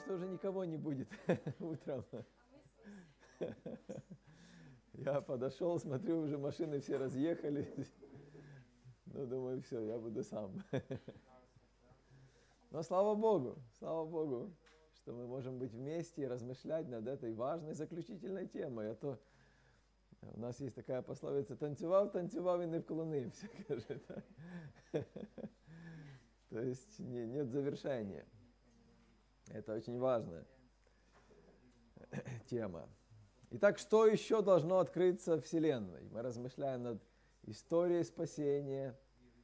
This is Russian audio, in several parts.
что уже никого не будет утром. Я подошел, смотрю, уже машины все разъехались. Ну, думаю, все, я буду сам. Но слава Богу, что мы можем быть вместе и размышлять над этой важной заключительной темой. А то у нас есть такая пословица: танцевал и не вклонився. То есть нет завершения. Это очень важная тема. Итак, что еще должно открыться в Вселенной? Мы размышляем над историей спасения,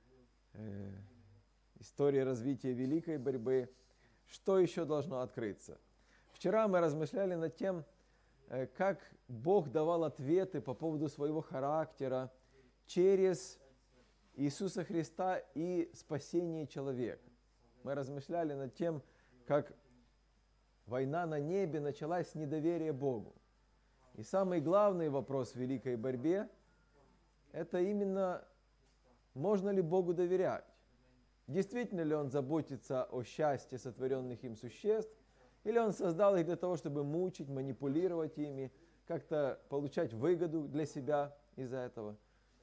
историей развития великой борьбы. Что еще должно открыться? Вчера мы размышляли над тем, как Бог давал ответы по поводу своего характера через Иисуса Христа и спасение человека. Мы размышляли над тем, как война на небе началась с недоверия Богу. И самый главный вопрос в великой борьбе – это именно, можно ли Богу доверять? Действительно ли Он заботится о счастье сотворенных им существ, или Он создал их для того, чтобы мучить, манипулировать ими, как-то получать выгоду для себя из-за этого?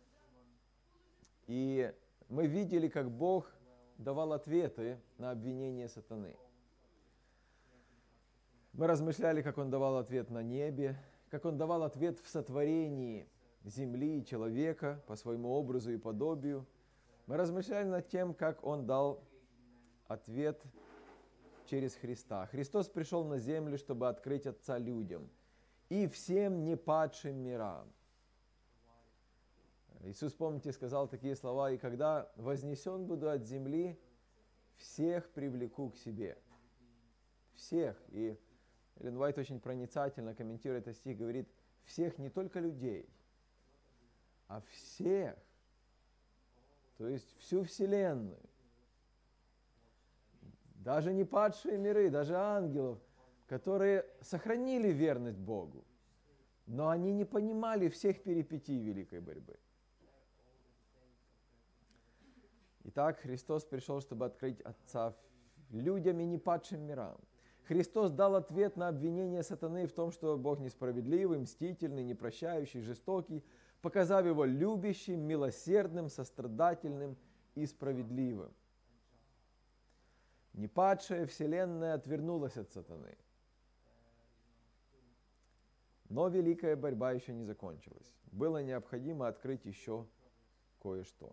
И мы видели, как Бог давал ответы на обвинения сатаны. Мы размышляли, как Он давал ответ на небе, как Он давал ответ в сотворении земли и человека по своему образу и подобию. Мы размышляли над тем, как Он дал ответ через Христа. Христос пришел на землю, чтобы открыть Отца людям и всем непадшим мирам. Иисус, помните, сказал такие слова: «И когда вознесен буду от земли, всех привлеку к себе». Всех. И Эллен Уайт очень проницательно, комментируя этот стих, говорит: всех, не только людей, а всех. То есть всю Вселенную. Даже не падшие миры, даже ангелов, которые сохранили верность Богу, но они не понимали всех перипетий великой борьбы. Итак, Христос пришел, чтобы открыть Отца людям и не падшим мирам. Христос дал ответ на обвинение сатаны в том, что Бог несправедливый, мстительный, непрощающий, жестокий, показав Его любящим, милосердным, сострадательным и справедливым. Непадшая Вселенная отвернулась от сатаны. Но великая борьба еще не закончилась. Было необходимо открыть еще кое-что.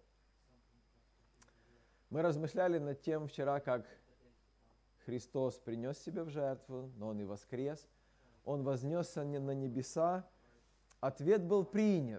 Мы размышляли над тем вчера, как Христос принес себя в жертву, но Он и воскрес. Он вознесся на небеса. Ответ был принят.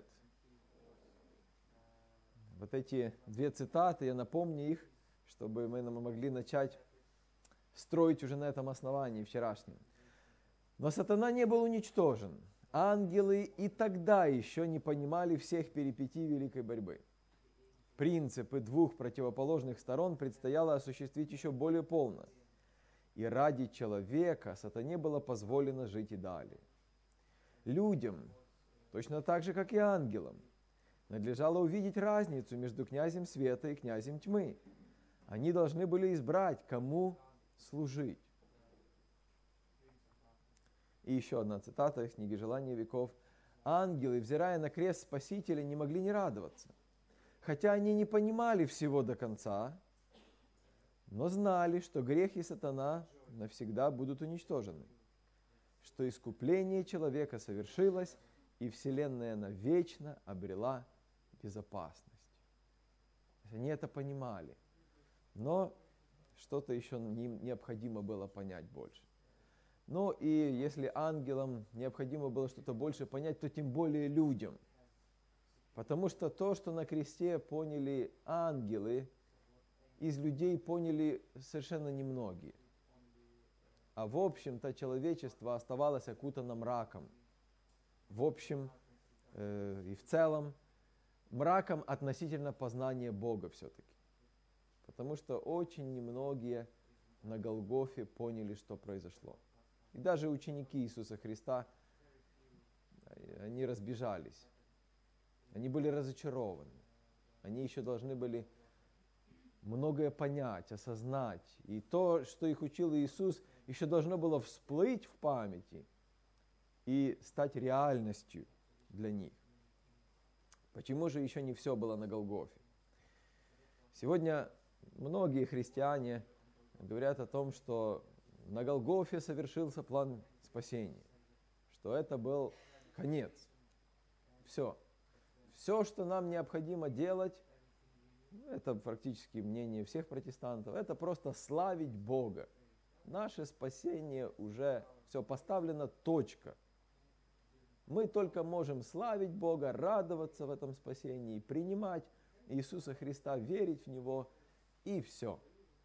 Вот эти две цитаты, я напомню их, чтобы мы могли начать строить уже на этом основании вчерашнем. Но сатана не был уничтожен. Ангелы и тогда еще не понимали всех перипетий великой борьбы. Принципы двух противоположных сторон предстояло осуществить еще более полно. И ради человека сатане было позволено жить и далее. Людям, точно так же, как и ангелам, надлежало увидеть разницу между князем света и князем тьмы. Они должны были избрать, кому служить. И еще одна цитата из книги «Желания веков». Ангелы, взирая на крест Спасителя, не могли не радоваться. Хотя они не понимали всего до конца, но знали, что грех и сатана навсегда будут уничтожены, что искупление человека совершилось, и Вселенная навечно обрела безопасность. Они это понимали, но что-то еще необходимо было понять больше. Ну и если ангелам необходимо было что-то больше понять, то тем более людям. Потому что то, что на кресте поняли ангелы, из людей поняли совершенно немногие. А в общем-то человечество оставалось окутано мраком. В общем и в целом мраком относительно познания Бога все-таки. Потому что очень немногие на Голгофе поняли, что произошло. И даже ученики Иисуса Христа, они разбежались. Они были разочарованы. Они еще должны были многое понять, осознать. И то, что их учил Иисус, еще должно было всплыть в памяти и стать реальностью для них. Почему же еще не все было на Голгофе? Сегодня многие христиане говорят о том, что на Голгофе совершился план спасения, что это был конец. Все. Все, что нам необходимо делать, это практически мнение всех протестантов, это просто славить Бога. Наше спасение уже все, поставлена точка. Мы только можем славить Бога, радоваться в этом спасении, принимать Иисуса Христа, верить в Него, и все.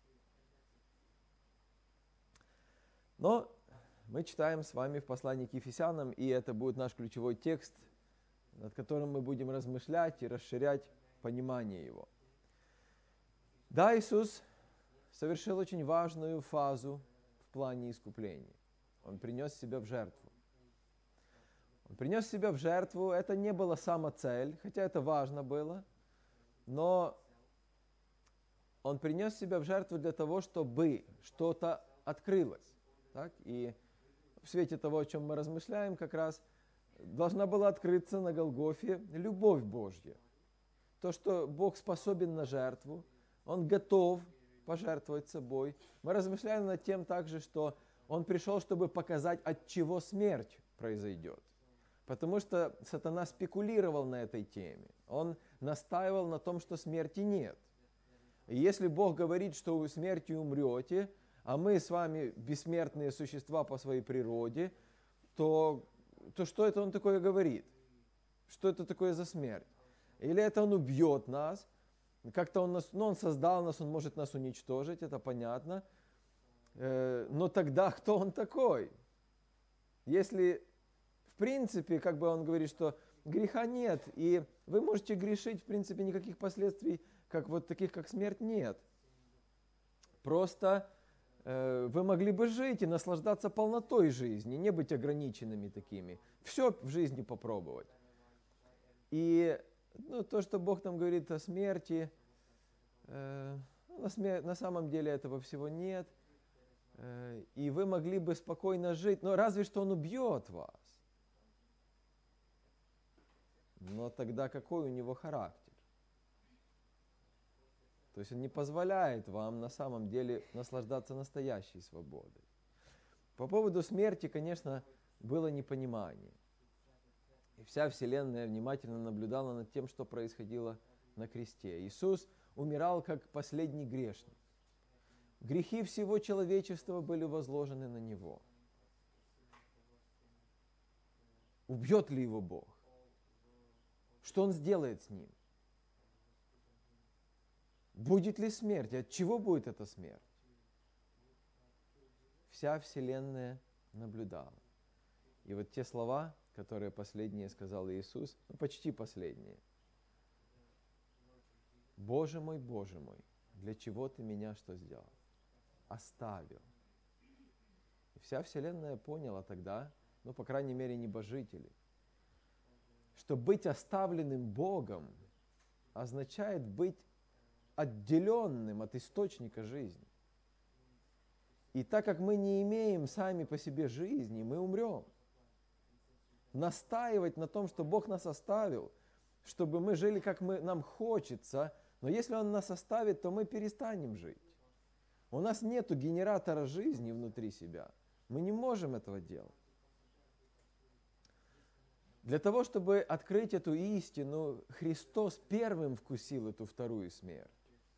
Но мы читаем с вами в послании к Ефесянам, и это будет наш ключевой текст, над которым мы будем размышлять и расширять понимание его. Да, Иисус совершил очень важную фазу в плане искупления. Он принес себя в жертву. Он принес себя в жертву, это не была сама цель, хотя это важно было, но Он принес себя в жертву для того, чтобы что-то открылось. Так? И в свете того, о чем мы размышляем, как раз должна была открыться на Голгофе любовь Божья. То, что Бог способен на жертву, Он готов пожертвовать собой. Мы размышляем над тем также, что Он пришел, чтобы показать, от чего смерть произойдет. Потому что сатана спекулировал на этой теме. Он настаивал на том, что смерти нет. И если Бог говорит, что вы смертью умрете, а мы с вами бессмертные существа по своей природе, то что это Он такое говорит? Что это такое за смерть? Или это Он убьет нас? Как-то Он создал нас, Он может нас уничтожить, это понятно. Но тогда кто Он такой? Если, в принципе, как бы Он говорит, что греха нет, и вы можете грешить, в принципе, никаких последствий, как вот таких, как смерть, нет. Просто вы могли бы жить и наслаждаться полнотой жизни, не быть ограниченными такими. Все в жизни попробовать. И то, что Бог там говорит о смерти, на самом деле этого всего нет. И вы могли бы спокойно жить, но разве что Он убьет вас. Но тогда какой у Него характер? То есть Он не позволяет вам на самом деле наслаждаться настоящей свободой. По поводу смерти, конечно, было непонимание. И вся Вселенная внимательно наблюдала над тем, что происходило на кресте. Иисус умирал как последний грешник. Грехи всего человечества были возложены на Него. Убьет ли Его Бог? Что Он сделает с Ним? Будет ли смерть? От чего будет эта смерть? Вся Вселенная наблюдала. И вот те слова, которые последние сказал Иисус, почти последние. Боже мой, для чего Ты меня что сделал? Оставил. И вся Вселенная поняла тогда, по крайней мере, небожители, что быть оставленным Богом означает быть отделенным от источника жизни. И так как мы не имеем сами по себе жизни, мы умрем. Настаивать на том, что Бог нас оставил, чтобы мы жили, как нам хочется, но если Он нас оставит, то мы перестанем жить. У нас нету генератора жизни внутри себя. Мы не можем этого делать. Для того, чтобы открыть эту истину, Христос первым вкусил эту вторую смерть.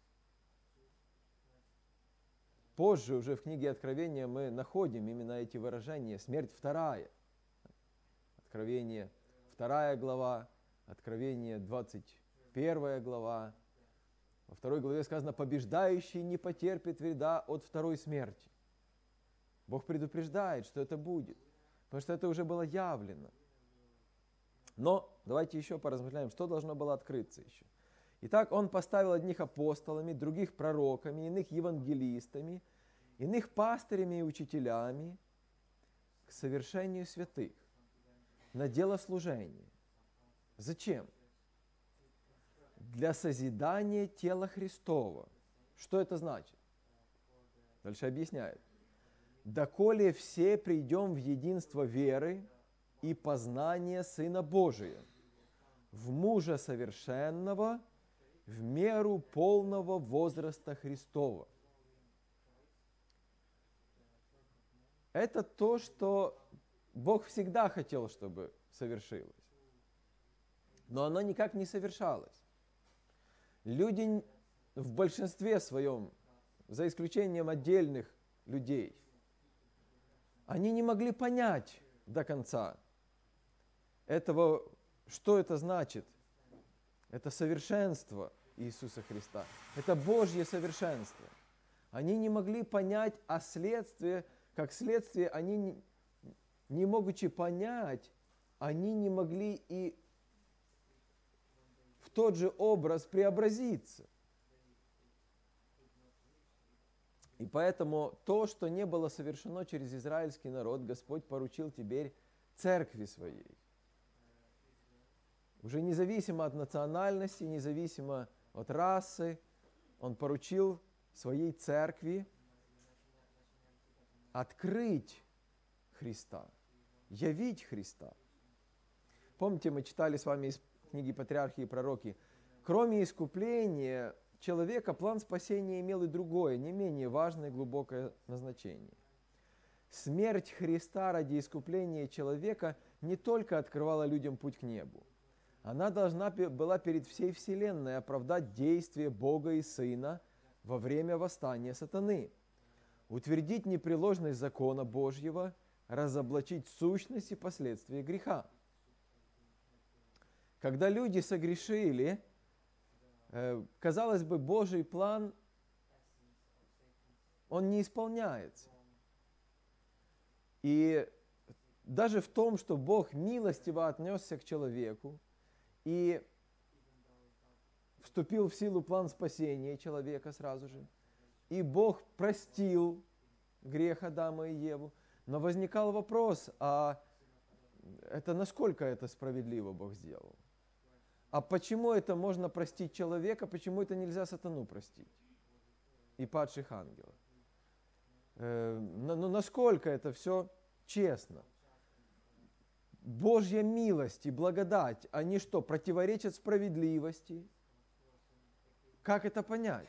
Позже, уже в книге Откровения, мы находим именно эти выражения «смерть вторая». Откровение 2 глава, Откровение 21 глава. Во 2 главе сказано «побеждающий не потерпит вреда от второй смерти». Бог предупреждает, что это будет, потому что это уже было явлено. Но давайте еще поразмышляем, что должно было открыться еще. Итак, Он поставил одних апостолами, других пророками, иных евангелистами, иных пастырями и учителями к совершению святых, на дело служения. Зачем? Для созидания тела Христова. Что это значит? Дальше объясняет. доколе все придем в единство веры и познание Сына Божия, в мужа совершенного, в меру полного возраста Христова. Это то, что Бог всегда хотел, чтобы совершилось. Но оно никак не совершалось. Люди в большинстве своем, за исключением отдельных людей, они не могли понять до конца этого, что это значит. Это совершенство Иисуса Христа. Это Божье совершенство. Они не могли понять, а следствие, как следствие, они, не могучи понять, они не могли и в тот же образ преобразиться. И поэтому то, что не было совершено через израильский народ, Господь поручил теперь церкви своей. Уже независимо от национальности, независимо от расы, Он поручил своей церкви открыть Христа, явить Христа. Помните, мы читали с вами из книги «Патриархи и пророки». Кроме искупления человека, план спасения имел и другое, не менее важное и глубокое назначение. Смерть Христа ради искупления человека не только открывала людям путь к небу, она должна была перед всей вселенной оправдать действие Бога и Сына во время восстания сатаны, утвердить непреложность закона Божьего, разоблачить сущность и последствия греха. Когда люди согрешили, казалось бы, Божий план, он не исполняется. И даже в том, что Бог милостиво отнесся к человеку и вступил в силу план спасения человека сразу же, и Бог простил грех Адама и Еву, но возникал вопрос, а это насколько это справедливо Бог сделал? А почему это можно простить человека, почему это нельзя сатану простить и падших ангелов? Ну, насколько это все честно? Божья милость и благодать, они что, противоречат справедливости? Как это понять?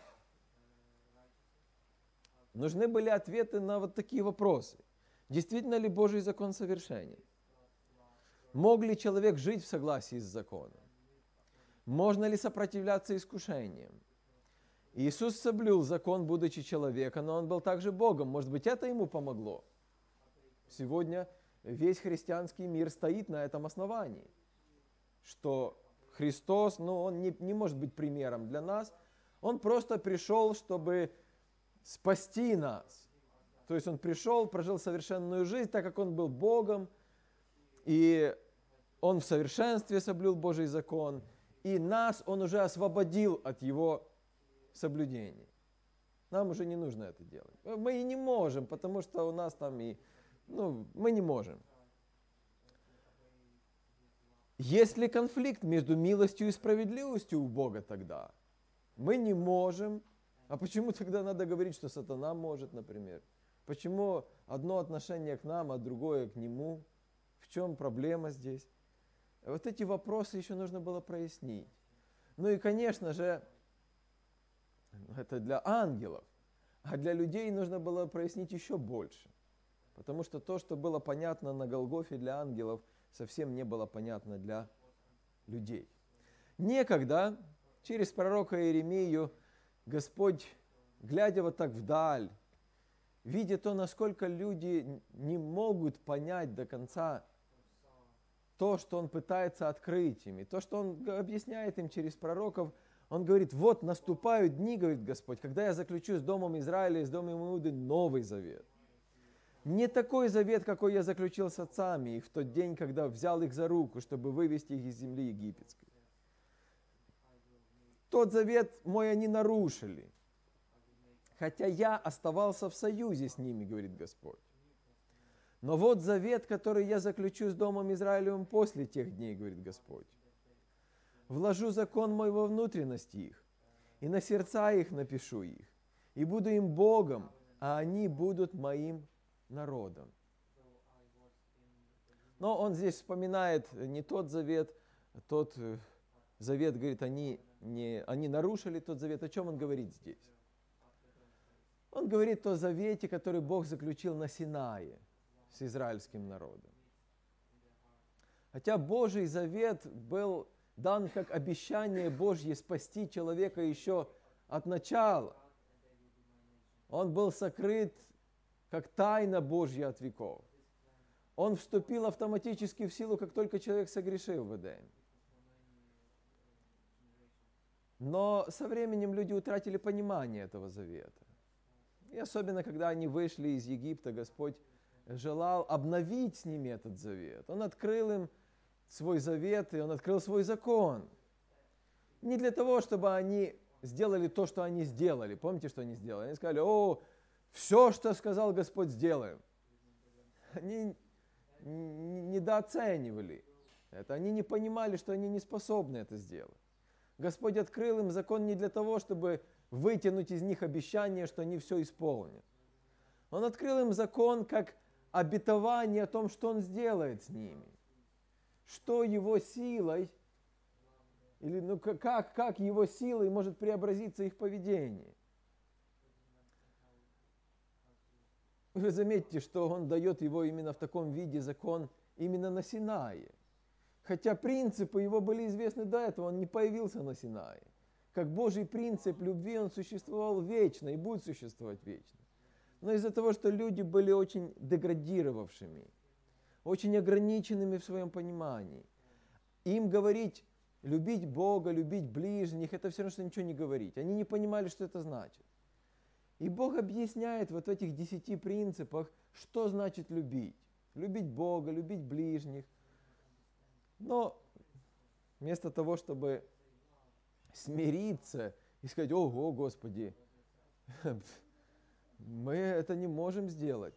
Нужны были ответы на вот такие вопросы. Действительно ли Божий закон совершенен? Мог ли человек жить в согласии с законом? Можно ли сопротивляться искушениям? Иисус соблюл закон, будучи человеком, но Он был также Богом. Может быть, это Ему помогло? Сегодня весь христианский мир стоит на этом основании, что Христос, Он не может быть примером для нас. Он просто пришел, чтобы спасти нас. То есть Он пришел, прожил совершенную жизнь, так как Он был Богом, и Он в совершенстве соблюл Божий закон, и нас Он уже освободил от Его соблюдений. Нам уже не нужно это делать. Мы и не можем, потому что у нас там мы не можем. Есть ли конфликт между милостью и справедливостью у Бога тогда? Мы не можем. А почему тогда надо говорить, что сатана может, например? Почему одно отношение к нам, а другое к нему? В чем проблема здесь? Вот эти вопросы еще нужно было прояснить. Ну и, конечно же, это для ангелов. А для людей нужно было прояснить еще больше. Потому что то, что было понятно на Голгофе для ангелов, совсем не было понятно для людей. Некогда, через пророка Иеремию, Господь, глядя вот так вдаль, видя то, насколько люди не могут понять до конца то, что Он пытается открыть им, и то, что Он объясняет им через пророков, Он говорит: вот наступают дни, говорит Господь, когда я заключу с домом Израиля и с домом Иуды новый завет. Не такой завет, какой я заключил с отцами их в тот день, когда взял их за руку, чтобы вывести их из земли египетской. Тот завет мой они нарушили, хотя я оставался в союзе с ними, говорит Господь. Но вот завет, который я заключу с домом Израилевым после тех дней, говорит Господь. Вложу закон мой во внутренности их, и на сердца их напишу их, и буду им Богом, а они будут моим народом. Но он здесь вспоминает не тот завет, тот завет, говорит, они нарушили тот завет. О чем он говорит здесь? Он говорит о завете, который Бог заключил на Синае с израильским народом. Хотя Божий завет был дан как обещание Божье спасти человека еще от начала. Он был сокрыт как тайна Божья от веков. Он вступил автоматически в силу, как только человек согрешил в Эдеме. Но со временем люди утратили понимание этого завета. И особенно, когда они вышли из Египта, Господь желал обновить с ними этот завет. Он открыл им свой завет, и Он открыл свой закон. Не для того, чтобы они сделали то, что они сделали. Помните, что они сделали? Они сказали: о, все, что сказал Господь, сделаем. Они недооценивали это. Они не понимали, что они не способны это сделать. Господь открыл им закон не для того, чтобы вытянуть из них обещание, что они все исполнят. Он открыл им закон как обетование о том, что Он сделает с ними. Что Его силой, или как Его силой может преобразиться их поведение. Вы заметите, что Он дает его именно в таком виде, закон, именно на Синае. Хотя принципы его были известны до этого, он не появился на Синае. Как Божий принцип любви он существовал вечно и будет существовать вечно. Но из-за того, что люди были очень деградировавшими, очень ограниченными в своем понимании, им говорить, любить Бога, любить ближних, это все равно, что ничего не говорить. Они не понимали, что это значит. И Бог объясняет вот в этих 10 принципах, что значит любить. Любить Бога, любить ближних. Но вместо того, чтобы смириться и сказать: ого, Господи, мы это не можем сделать.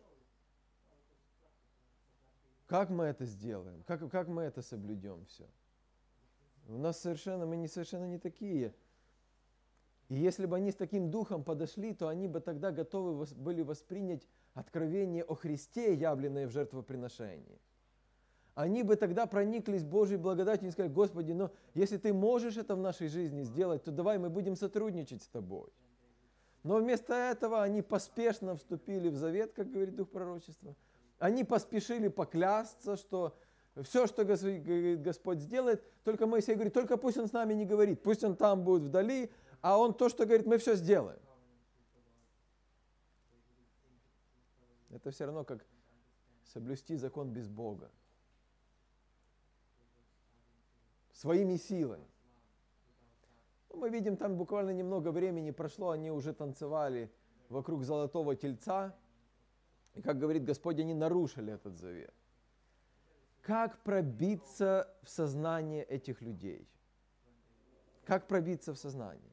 Как мы это сделаем? Как мы это соблюдем все? Мы совершенно не такие. И если бы они с таким духом подошли, то они бы тогда готовы были воспринять откровение о Христе, явленное в жертвоприношении. Они бы тогда прониклись Божьей благодатью и сказали: Господи, но если Ты можешь это в нашей жизни сделать, то давай мы будем сотрудничать с Тобой. Но вместо этого они поспешно вступили в завет, как говорит Дух пророчества. Они поспешили поклясться, что все, что Господь сделает, только Моисей говорит: только пусть Он с нами не говорит, пусть Он там будет вдали, а Он то, что говорит, мы все сделаем. Это все равно, как соблюсти закон без Бога. Своими силами. Мы видим, там буквально немного времени прошло, они уже танцевали вокруг золотого тельца. И, как говорит Господь, они нарушили этот завет. Как пробиться в сознание этих людей? Как пробиться в сознание?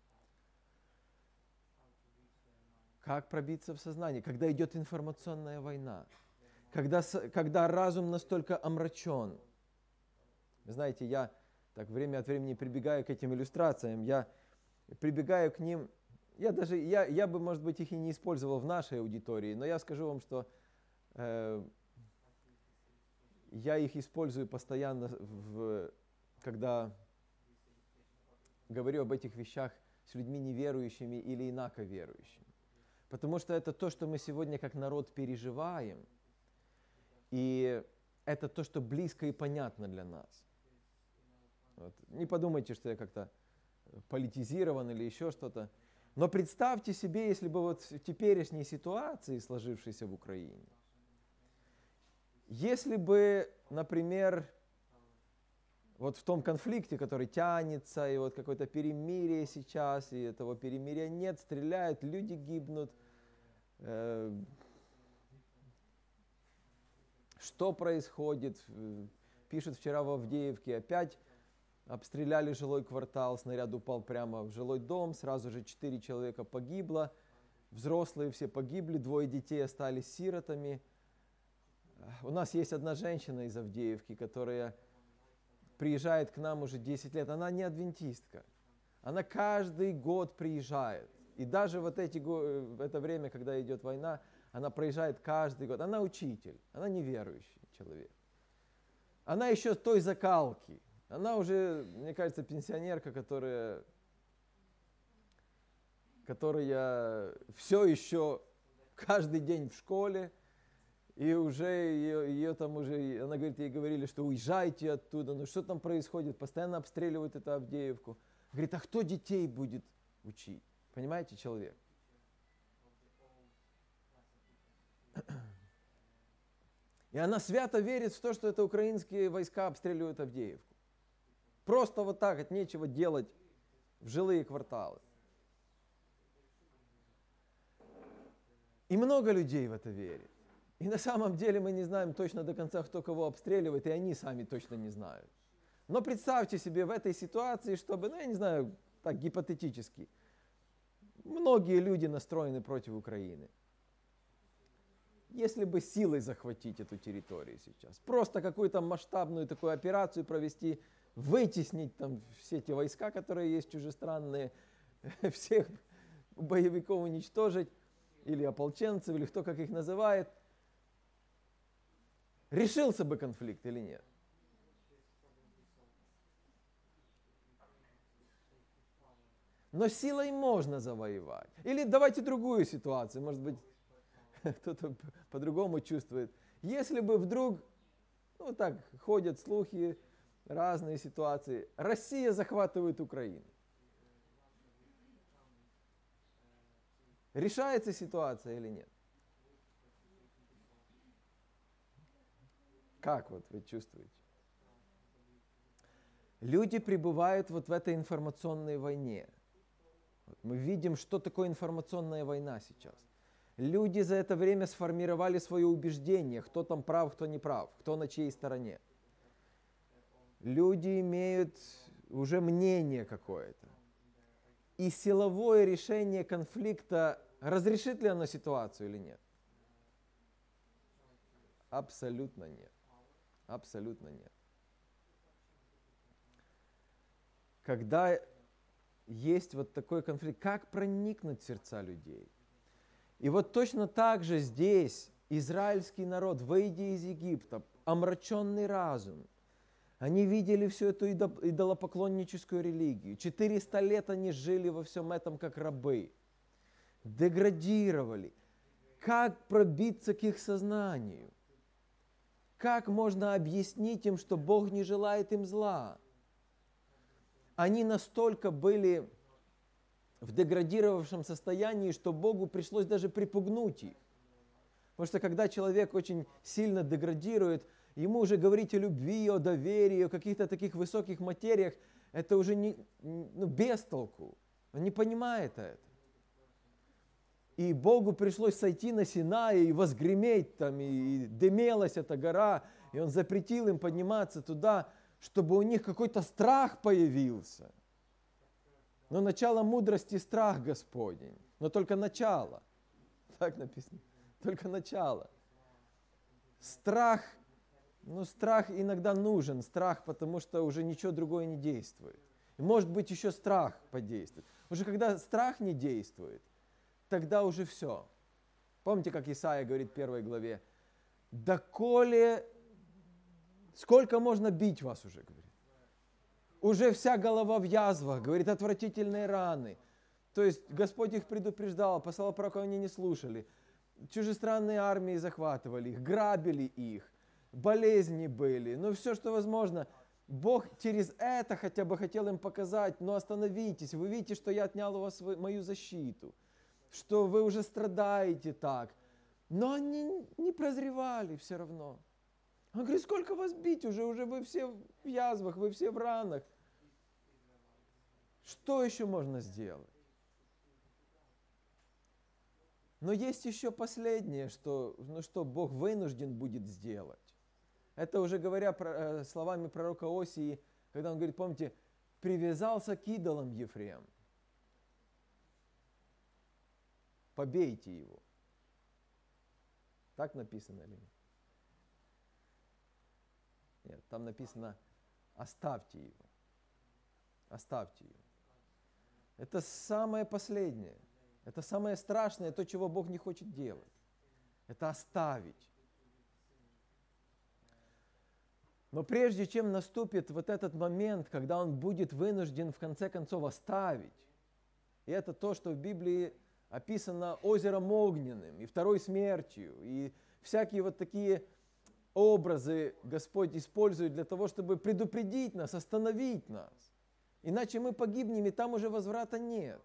Как пробиться в сознание, когда идет информационная война? Когда разум настолько омрачен? Вы знаете, я так время от времени прибегаю к этим иллюстрациям, я прибегаю к ним, я бы, может быть, их и не использовал в нашей аудитории, но я скажу вам, что я их использую постоянно, когда говорю об этих вещах с людьми неверующими или инаковерующими. Потому что это то, что мы сегодня как народ переживаем, и это то, что близко и понятно для нас. Вот. Не подумайте, что я как-то политизирован или еще что-то. Но представьте себе, если бы вот в теперешней ситуации, сложившейся в Украине, если бы, например, вот в том конфликте, который тянется, и вот какое-то перемирие сейчас, и этого перемирия нет, стреляют, люди гибнут. Что происходит? Пишут вчера в Авдеевке, опять обстреляли жилой квартал, снаряд упал прямо в жилой дом, сразу же 4 человека погибло, взрослые все погибли, 2 детей остались сиротами. У нас есть одна женщина из Авдеевки, которая приезжает к нам уже 10 лет, она не адвентистка, она каждый год приезжает. И даже в это время, когда идет война, Она проезжает каждый год. Она учитель, она неверующий человек. Она еще той закалки. Она уже, мне кажется, пенсионерка, которая все еще каждый день в школе, и уже ее там уже, она говорит, ей говорили, что уезжайте оттуда, ну что там происходит, постоянно обстреливают эту Авдеевку. Говорит, а кто детей будет учить? Понимаете, человек? И она свято верит в то, что это украинские войска обстреливают Авдеевку. Просто вот так, от нечего делать в жилые кварталы. И много людей в это верит. И на самом деле мы не знаем точно до конца, кто кого обстреливает, и они сами точно не знают. Но представьте себе в этой ситуации, чтобы, ну я не знаю, так гипотетически, многие люди настроены против Украины. Если бы силой захватить эту территорию сейчас, просто какую-то масштабную такую операцию провести, вытеснить там все эти войска, которые есть чужестранные, всех боевиков уничтожить, или ополченцев, или кто как их называет, решился бы конфликт или нет? Но силой можно завоевать. Или давайте другую ситуацию, может быть, кто-то по-другому чувствует. Если бы вдруг, ну так, ходят слухи, разные ситуации, Россия захватывает Украину. Решается ситуация или нет? Как вот вы чувствуете? Люди пребывают вот в этой информационной войне. Вот мы видим, что такое информационная война сейчас. Люди за это время сформировали свое убеждение, кто там прав, кто не прав, кто на чьей стороне. Люди имеют уже мнение какое-то. И силовое решение конфликта, разрешит ли оно ситуацию или нет? Абсолютно нет. Абсолютно нет. Когда есть вот такой конфликт, как проникнуть в сердца людей? И вот точно так же здесь израильский народ, выйдя из Египта, омраченный разум, они видели всю эту идолопоклонническую религию. 400 лет они жили во всем этом как рабы. Деградировали. Как пробиться к их сознанию? Как можно объяснить им, что Бог не желает им зла? Они настолько были в деградировавшем состоянии, что Богу пришлось даже припугнуть их. Потому что когда человек очень сильно деградирует, ему уже говорить о любви, о доверии, о каких-то таких высоких материях, это уже без толку. Он не понимает это. И Богу пришлось сойти на Синай и возгреметь там, и дымелась эта гора, и Он запретил им подниматься туда, чтобы у них какой-то страх появился. Но начало мудрости – страх Господень. Но только начало. Так написано. Только начало. Страх, страх иногда нужен. Страх, потому что уже ничего другое не действует. И может быть еще страх подействует. Уже когда страх не действует, тогда уже все. Помните, как Исаия говорит в 1 главе? «Доколе, сколько можно бить вас уже?» говорит. Уже вся голова в язвах, говорит, отвратительные раны. То есть Господь их предупреждал, послал пророков, они не слушали. Чужестранные армии захватывали их, грабили их, болезни были, все, что возможно. Бог через это хотя бы хотел им показать, но остановитесь, вы видите, что я отнял у вас мою защиту, что вы уже страдаете так. Но они не прозревали все равно. Он говорит, сколько вас бить уже вы все в язвах, вы все в ранах. Что еще можно сделать? Но есть еще последнее, что Бог вынужден будет сделать. Это уже говоря словами пророка Осии, когда он говорит, помните, привязался к идолам Ефрем. Побейте его. Так написано ли? Нет, там написано, оставьте его. Оставьте его. Это самое последнее. Это самое страшное, то, чего Бог не хочет делать. это оставить. Но прежде чем наступит вот этот момент, когда он будет вынужден в конце концов оставить, и это то, что в Библии описано озером огненным, и второй смертью, и всякие вот такие образы Господь использует для того, чтобы предупредить нас, остановить нас. Иначе мы погибнем, и там уже возврата нет.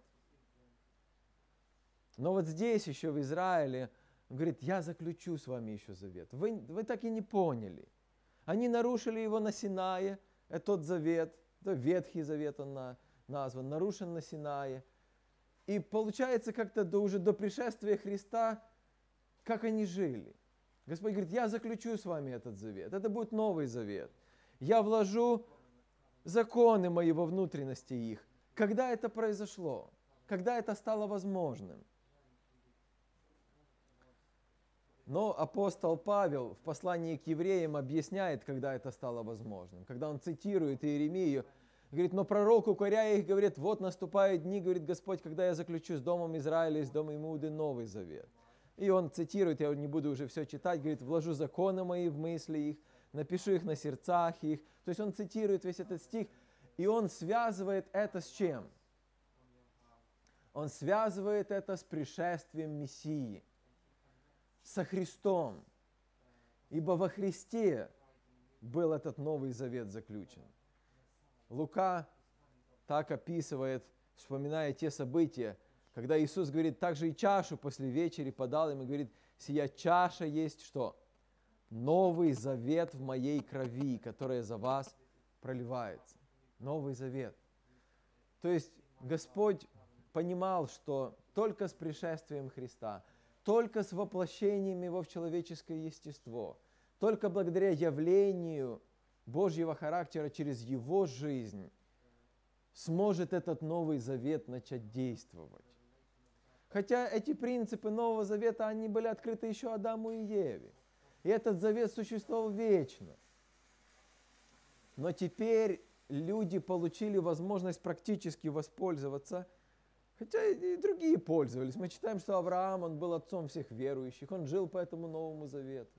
Но вот здесь еще в Израиле, он говорит, я заключу с вами еще завет. Вы так и не поняли. Они нарушили его на Синае, тот завет, Ветхий Завет он назван, нарушен на Синае. И получается как-то уже до пришествия Христа, как они жили. Господь говорит, я заключу с вами этот завет, это будет новый завет. Я вложу законы мои во внутренности их. Когда это произошло? Когда это стало возможным? Но апостол Павел в послании к евреям объясняет, когда это стало возможным. Когда он цитирует Иеремию, говорит, но пророк, укоряя их, говорит, вот наступают дни, говорит Господь, когда я заключу с домом Израиля и с домом Иуды новый завет. И он цитирует, я не буду уже все читать, говорит, вложу законы мои в мысли их, напишу их на сердцах их. То есть он цитирует весь этот стих, и он связывает это с чем? Он связывает это с пришествием Мессии, со Христом. Ибо во Христе был этот Новый Завет заключен. Лука так описывает, вспоминая те события, когда Иисус говорит, также и чашу после вечери подал им и говорит, сия чаша есть что? Новый Завет в моей крови, которая за вас проливается. Новый Завет. То есть Господь понимал, что только с пришествием Христа, только с воплощением Его в человеческое естество, только благодаря явлению Божьего характера через Его жизнь сможет этот Новый Завет начать действовать. Хотя эти принципы Нового Завета, они были открыты еще Адаму и Еве. И этот завет существовал вечно. Но теперь люди получили возможность практически воспользоваться, хотя и другие пользовались. Мы читаем, что Авраам, он был отцом всех верующих, он жил по этому Новому Завету.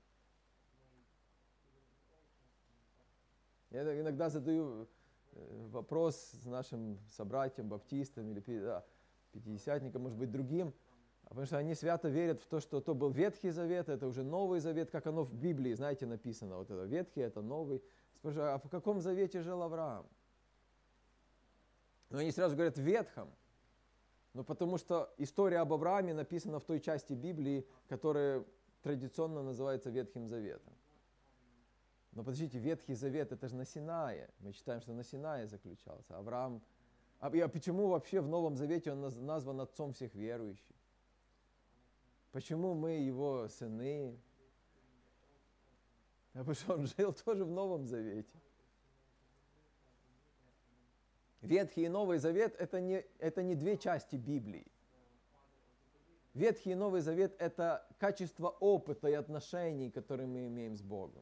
Я иногда задаю вопрос с нашим собратьям, баптистам или пятидесятникам, может быть, другим, потому что они свято верят в то, что то был Ветхий Завет, это уже Новый Завет, как оно в Библии, знаете, написано, вот это Ветхий, это Новый. Спрашиваю, а в каком завете жил Авраам? Но они сразу говорят, в Ветхом. Ну, потому что история об Аврааме написана в той части Библии, которая традиционно называется Ветхим Заветом. Но подождите, Ветхий Завет, это же на Синае. Мы читаем, что на Синае заключался. Авраам. А почему вообще в Новом Завете он назван отцом всех верующих? Почему мы его сыны? Потому что он жил тоже в Новом Завете. Ветхий и Новый Завет это не две части Библии. Ветхий и Новый Завет это качество опыта и отношений, которые мы имеем с Богом.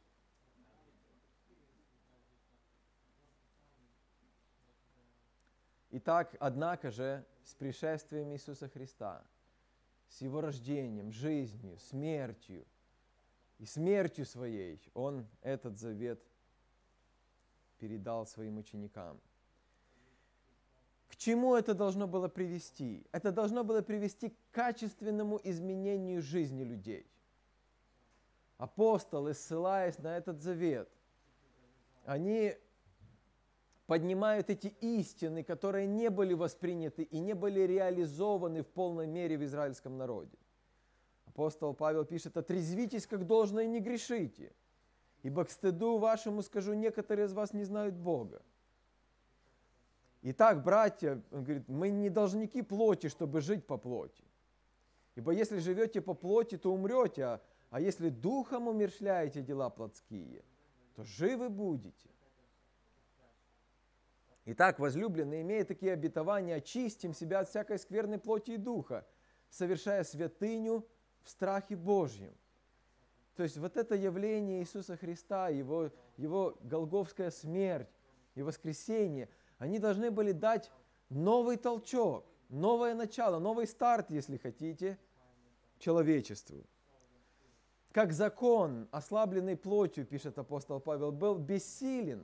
Итак, однако же, с пришествием Иисуса Христа, с Его рождением, жизнью, смертью и смертью Своей, Он этот завет передал Своим ученикам. К чему это должно было привести? Это должно было привести к качественному изменению жизни людей. Апостолы, ссылаясь на этот завет, они поднимают эти истины, которые не были восприняты и не были реализованы в полной мере в израильском народе. Апостол Павел пишет, «Отрезвитесь, как должно, и не грешите, ибо к стыду вашему скажу, некоторые из вас не знают Бога». Итак, братья, он говорит, мы не должники плоти, чтобы жить по плоти. Ибо если живете по плоти, то умрете, а если духом умерщвляете дела плотские, то живы будете. Итак, возлюбленные, имея такие обетования, очистим себя от всякой скверной плоти и духа, совершая святыню в страхе Божьем. То есть вот это явление Иисуса Христа, Его голгофская смерть и воскресение, они должны были дать новый толчок, новое начало, новый старт, если хотите, человечеству. как закон, ослабленный плотью, пишет апостол Павел, был бессилен,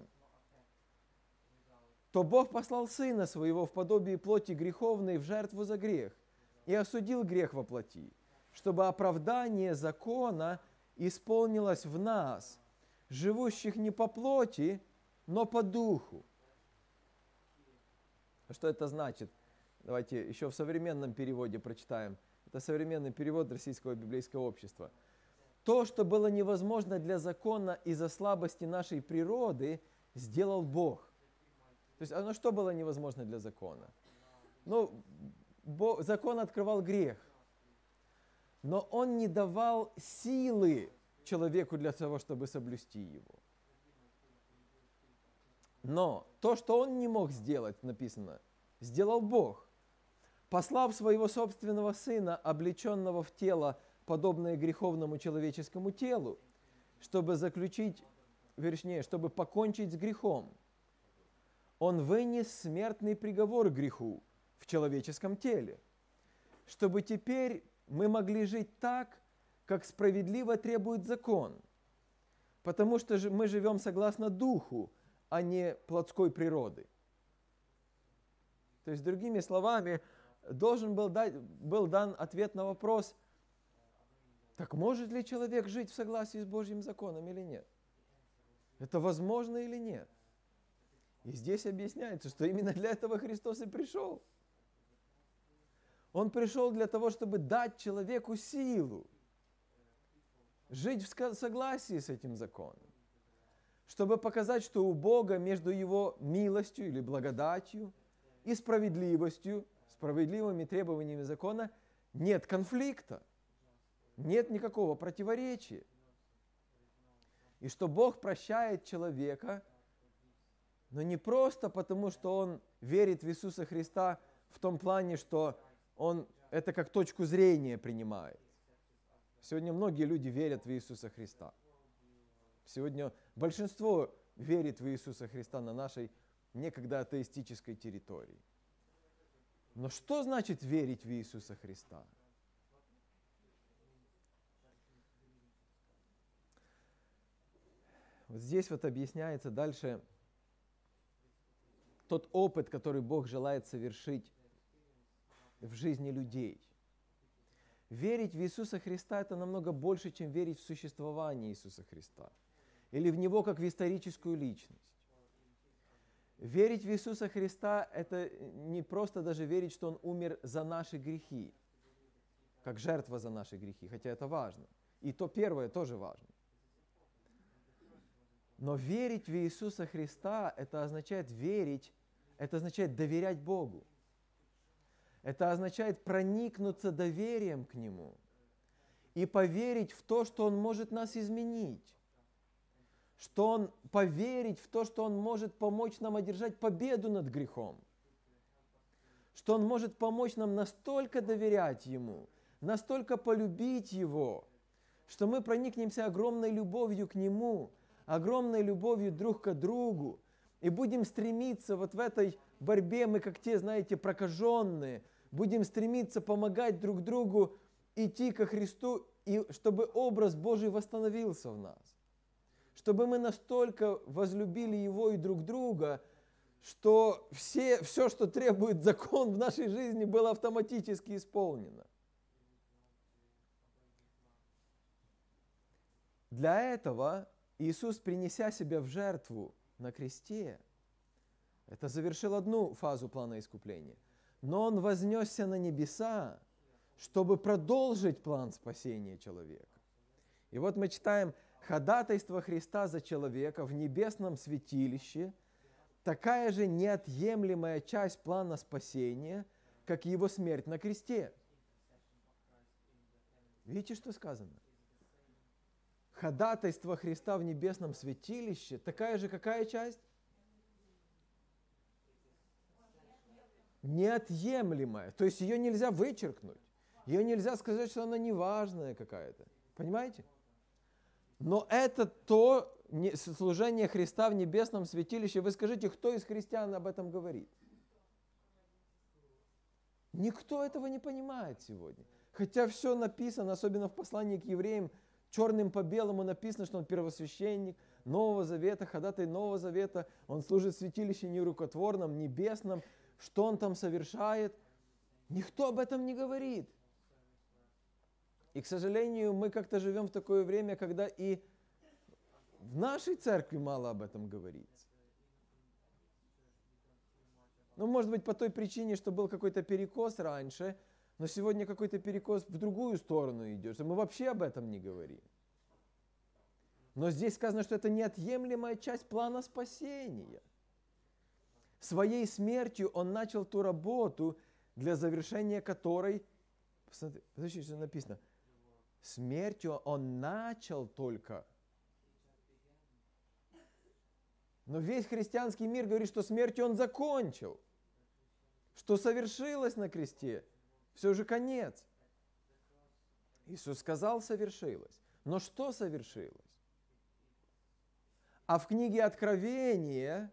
то Бог послал Сына Своего в подобии плоти греховной в жертву за грех и осудил грех во плоти, чтобы оправдание закона исполнилось в нас, живущих не по плоти, но по духу. Что это значит? Давайте еще в современном переводе прочитаем. Это современный перевод Российского библейского общества. То, что было невозможно для закона из-за слабости нашей природы, сделал Бог. То есть, ну что было невозможно для закона? Ну, закон открывал грех, но он не давал силы человеку для того, чтобы соблюсти его. Но то, что он не мог сделать, написано, сделал Бог, послав своего собственного Сына, облеченного в тело, подобное греховному человеческому телу, чтобы чтобы покончить с грехом. Он вынес смертный приговор греху в человеческом теле, чтобы теперь мы могли жить так, как справедливо требует закон, потому что мы живем согласно духу, а не плотской природы. То есть, другими словами, должен был дан ответ на вопрос, так может ли человек жить в согласии с Божьим законом или нет? Это возможно или нет? И здесь объясняется, что именно для этого Христос и пришел. Он пришел для того, чтобы дать человеку силу жить в согласии с этим законом, чтобы показать, что у Бога между Его милостью или благодатью и справедливостью, справедливыми требованиями закона нет конфликта, нет никакого противоречия. И что Бог прощает человека, но не просто потому, что он верит в Иисуса Христа в том плане, что он это как точку зрения принимает. Сегодня многие люди верят в Иисуса Христа. Сегодня большинство верит в Иисуса Христа на нашей некогда атеистической территории. Но что значит верить в Иисуса Христа? Вот здесь вот объясняется дальше тот опыт, который Бог желает совершить в жизни людей. Верить в Иисуса Христа – это намного больше, чем верить в существование Иисуса Христа или в Него как в историческую личность. Верить в Иисуса Христа – это не просто даже верить, что Он умер за наши грехи, как жертва за наши грехи, хотя это важно. И то первое тоже важно. Но верить в Иисуса Христа – это означает верить, это означает доверять Богу. Это означает проникнуться доверием к Нему и поверить в то, что Он может нас изменить, поверить в то, что Он может помочь нам одержать победу над грехом, что Он может помочь нам настолько доверять Ему, настолько полюбить Его, что мы проникнемся огромной любовью к Нему, огромной любовью друг к другу, и будем стремиться вот в этой борьбе, мы как те, знаете, прокаженные, будем стремиться помогать друг другу, идти ко Христу, и чтобы образ Божий восстановился в нас. Чтобы мы настолько возлюбили Его и друг друга, что все, что требует закон в нашей жизни, было автоматически исполнено. Для этого Иисус, принеся себя в жертву на кресте, это завершил одну фазу плана искупления. Но Он вознесся на небеса, чтобы продолжить план спасения человека. И вот мы читаем ходатайство Христа за человека в небесном святилище, такая же неотъемлемая часть плана спасения, как и Его смерть на кресте. Видите, что сказано? Ходатайство Христа в небесном святилище, такая же какая часть? Неотъемлемая. То есть ее нельзя вычеркнуть. Ее нельзя сказать, что она неважная какая-то. Понимаете? Но это то служение Христа в небесном святилище. Вы скажите, кто из христиан об этом говорит? Никто этого не понимает сегодня. Хотя все написано, особенно в послании к евреям, черным по белому написано, что он первосвященник Нового Завета, ходатай Нового Завета, он служит в святилище нерукотворном, небесном, что он там совершает. Никто об этом не говорит. И, к сожалению, мы как-то живем в такое время, когда и в нашей церкви мало об этом говорится. Ну, может быть, по той причине, что был какой-то перекос раньше, но сегодня какой-то перекос в другую сторону идет, что мы вообще об этом не говорим. Но здесь сказано, что это неотъемлемая часть плана спасения. Своей смертью он начал ту работу, для завершения которой, посмотрите, что написано, смертью он начал только. Но весь христианский мир говорит, что смертью он закончил, что совершилось на кресте, все же конец. Иисус сказал, совершилось. Но что совершилось? А в книге Откровения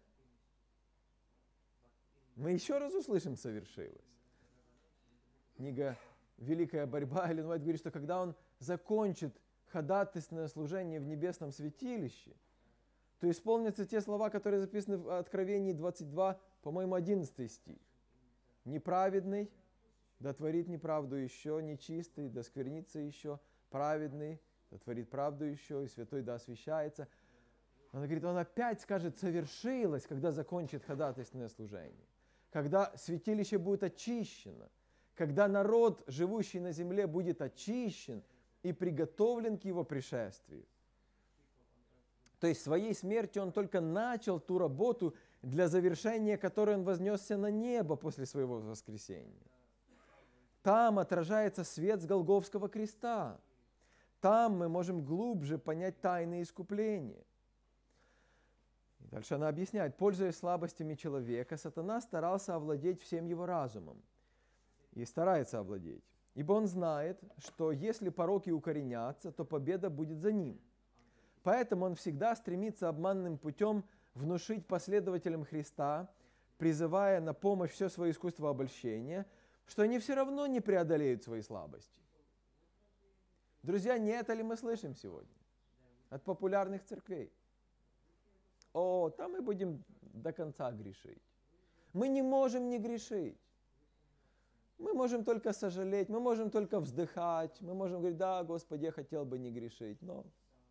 мы еще раз услышим «совершилось». Книга «Великая борьба» Эллен Уайт говорит, что когда он закончит ходатайственное служение в небесном святилище, то исполнятся те слова, которые записаны в Откровении 22, по-моему, 11 стих. «Неправедный да творит неправду еще, нечистый да сквернится еще, праведный да творит правду еще, и святой да освящается». Он говорит, он опять скажет «совершилось», когда закончит ходатайственное служение, когда святилище будет очищено, когда народ, живущий на земле, будет очищен и приготовлен к его пришествию. То есть своей смертью он только начал ту работу, для завершения которой он вознесся на небо после своего воскресения. Там отражается свет с Голгофского креста. Там мы можем глубже понять тайны искупления. И дальше она объясняет, пользуясь слабостями человека, сатана старался овладеть всем его разумом. И старается овладеть. Ибо он знает, что если пороки укоренятся, то победа будет за ним. Поэтому он всегда стремится обманным путем внушить последователям Христа, призывая на помощь все свое искусство обольщения, что они все равно не преодолеют свои слабости. Друзья, не это ли мы слышим сегодня от популярных церквей? О, там мы будем до конца грешить. Мы не можем не грешить. Мы можем только сожалеть, мы можем только вздыхать, мы можем говорить, да, Господи, я хотел бы не грешить, но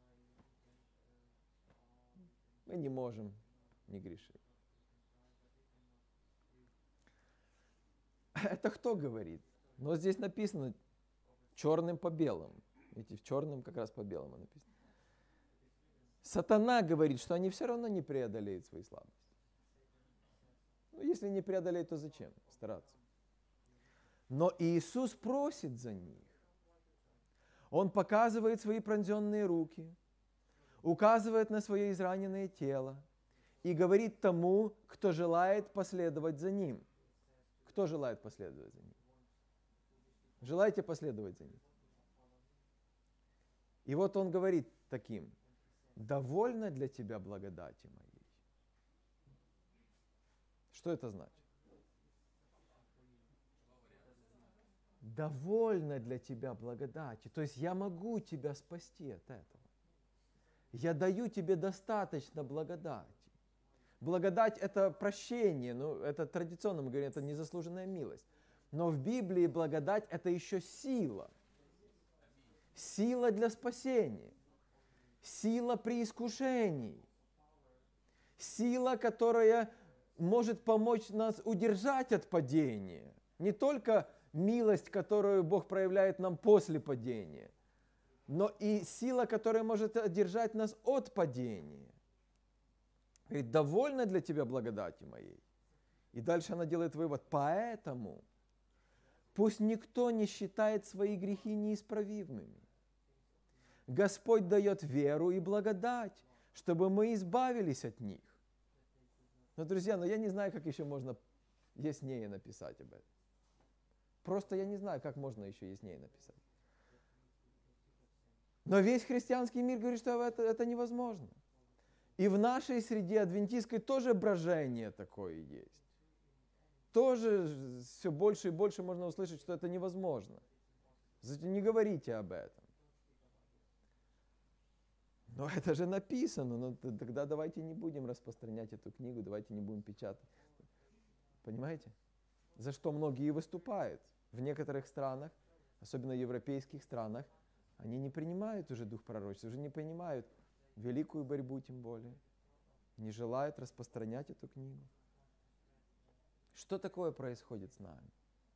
мы не можем не грешить. Это кто говорит? Но здесь написано черным по белому. Видите, в черном как раз по белому написано. Сатана говорит, что они все равно не преодолеют свои слабости. Ну, если не преодолеют, то зачем стараться? Но Иисус просит за них. Он показывает свои пронзенные руки, указывает на свое израненное тело и говорит тому, кто желает последовать за ним. Кто желает последовать за ним? Желаете последовать за ним? И вот он говорит таким, довольно для тебя благодати моей. Что это значит? Довольно для тебя благодати. То есть я могу тебя спасти от этого. Я даю тебе достаточно благодати. Благодать – это прощение, ну, это традиционно мы говорим, это незаслуженная милость. Но в Библии благодать – это еще сила. Сила для спасения. Сила при искушении. Сила, которая может помочь нас удержать от падения. Не только милость, которую Бог проявляет нам после падения, но и сила, которая может одержать нас от падения. Говорит, довольно для тебя благодати моей. И дальше она делает вывод, поэтому пусть никто не считает свои грехи неисправимыми. Господь дает веру и благодать, чтобы мы избавились от них. Но, друзья, я не знаю, как еще можно яснее написать об этом. Просто я не знаю, как можно еще яснее написать. Но весь христианский мир говорит, что это невозможно. И в нашей среде адвентистской тоже брожение такое есть. Тоже все больше и больше можно услышать, что это невозможно. Не говорите об этом. Но это же написано, но тогда давайте не будем распространять эту книгу, давайте не будем печатать. Понимаете? За что многие выступают. В некоторых странах, особенно европейских странах, они не принимают уже дух пророчества, уже не принимают великую борьбу тем более. Не желают распространять эту книгу. Что такое происходит с нами?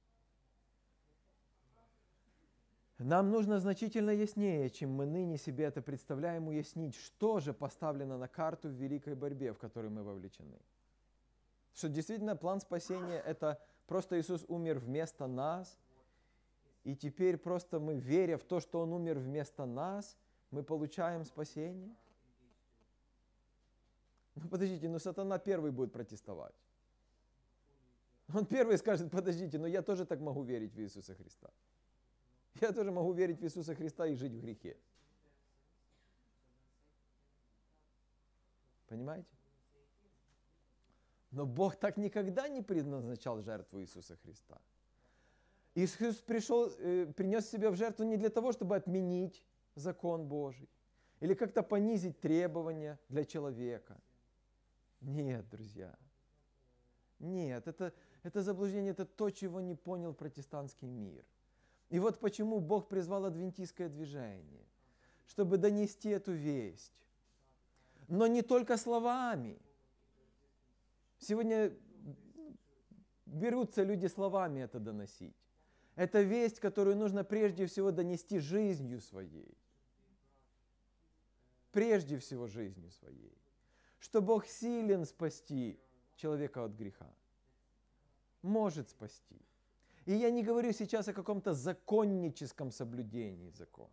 Нам нужно значительно яснее, чем мы ныне себе это представляем, уяснить, что же поставлено на карту в великой борьбе, в которой мы вовлечены. Что действительно план спасения – это просто Иисус умер вместо нас, и теперь просто мы, веря в то, что Он умер вместо нас, мы получаем спасение? Ну подождите, ну сатана первый будет протестовать. Он первый скажет: подождите, но я тоже так могу верить в Иисуса Христа. Я тоже могу верить в Иисуса Христа и жить в грехе. Понимаете? Но Бог так никогда не предназначал жертву Иисуса Христа. Иисус пришел, принес себя в жертву не для того, чтобы отменить закон Божий или как-то понизить требования для человека. Нет, друзья. Нет, это заблуждение, это то, чего не понял протестантский мир. И вот почему Бог призвал адвентистское движение, чтобы донести эту весть. Но не только словами. Сегодня берутся люди словами это доносить. Это весть, которую нужно прежде всего донести жизнью своей. Прежде всего жизнью своей. Что Бог силен спасти человека от греха. Может спасти. И я не говорю сейчас о каком-то законническом соблюдении закона.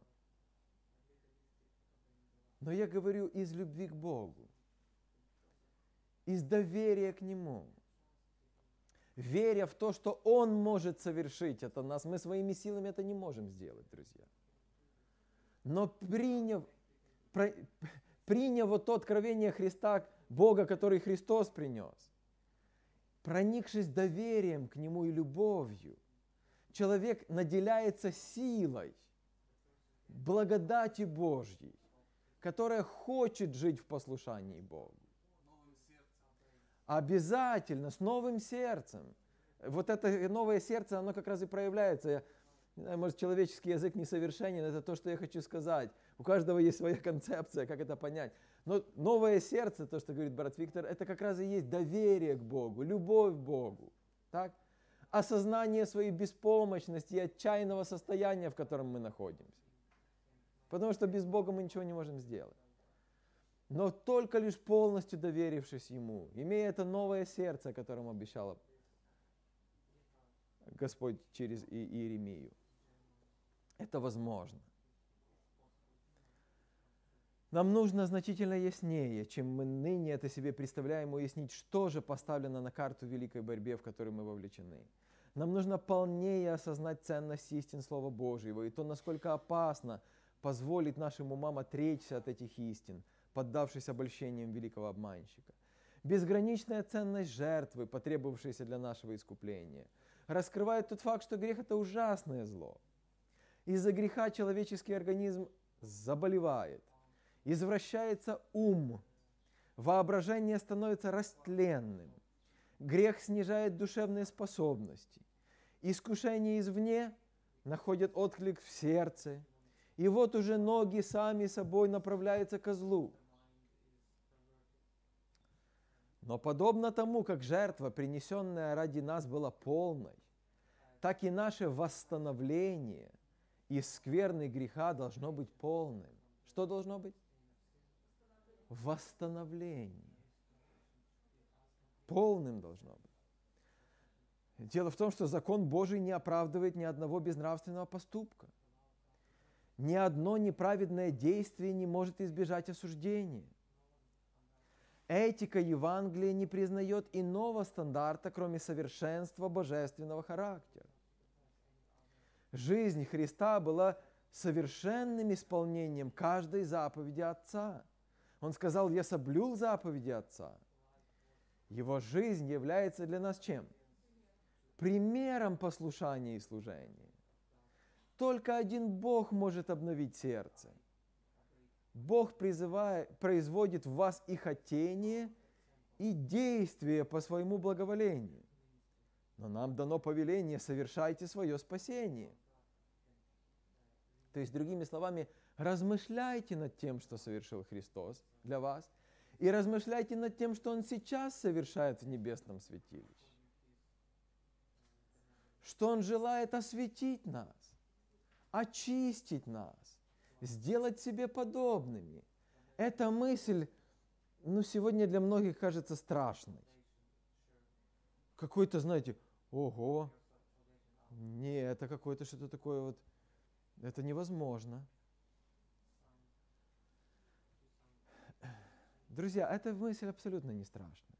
Но я говорю из любви к Богу, из доверия к Нему, веря в то, что Он может совершить это нас. Мы своими силами это не можем сделать, друзья. Но приняв вот то откровение Христа, Бога, который Христос принес, проникшись доверием к Нему и любовью, человек наделяется силой, благодати Божьей, которая хочет жить в послушании Богу. Обязательно, с новым сердцем. Вот это новое сердце, оно как раз и проявляется. Не знаю, может, человеческий язык несовершенен, это то, что я хочу сказать. У каждого есть своя концепция, как это понять. Но новое сердце, то, что говорит брат Виктор, это как раз и есть доверие к Богу, любовь к Богу. Так? Осознание своей беспомощности и отчаянного состояния, в котором мы находимся. Потому что без Бога мы ничего не можем сделать. Но только лишь полностью доверившись Ему, имея это новое сердце, о котором обещал Господь через Иеремию, это возможно. Нам нужно значительно яснее, чем мы ныне это себе представляем, уяснить, что же поставлено на карту в великой борьбе, в которой мы вовлечены. Нам нужно полнее осознать ценность истин Слова Божьего и то, насколько опасно позволить нашим умам отречься от этих истин, поддавшись обольщениям великого обманщика. Безграничная ценность жертвы, потребовавшейся для нашего искупления, раскрывает тот факт, что грех – это ужасное зло. Из-за греха человеческий организм заболевает, извращается ум, воображение становится растленным, грех снижает душевные способности, искушения извне находят отклик в сердце, и вот уже ноги сами собой направляются ко злу. Но подобно тому, как жертва, принесенная ради нас, была полной, так и наше восстановление из скверны греха должно быть полным. Что должно быть? Восстановление. Полным должно быть. Дело в том, что закон Божий не оправдывает ни одного безнравственного поступка. Ни одно неправедное действие не может избежать осуждения. Этика Евангелия не признает иного стандарта, кроме совершенства божественного характера. Жизнь Христа была совершенным исполнением каждой заповеди Отца. Он сказал: «Я соблюл заповеди Отца». Его жизнь является для нас чем? Примером послушания и служения. Только один Бог может обновить сердце. Бог производит в вас и хотение, и действие по своему благоволению. Но нам дано повеление: совершайте свое спасение. То есть, другими словами, размышляйте над тем, что совершил Христос для вас, и размышляйте над тем, что Он сейчас совершает в небесном святилище. Что Он желает осветить нас, очистить нас, сделать себе подобными. Эта мысль, сегодня для многих кажется страшной. Какой-то, знаете, ого, не, это какое-то что-то такое вот, это невозможно. Друзья, эта мысль абсолютно не страшная.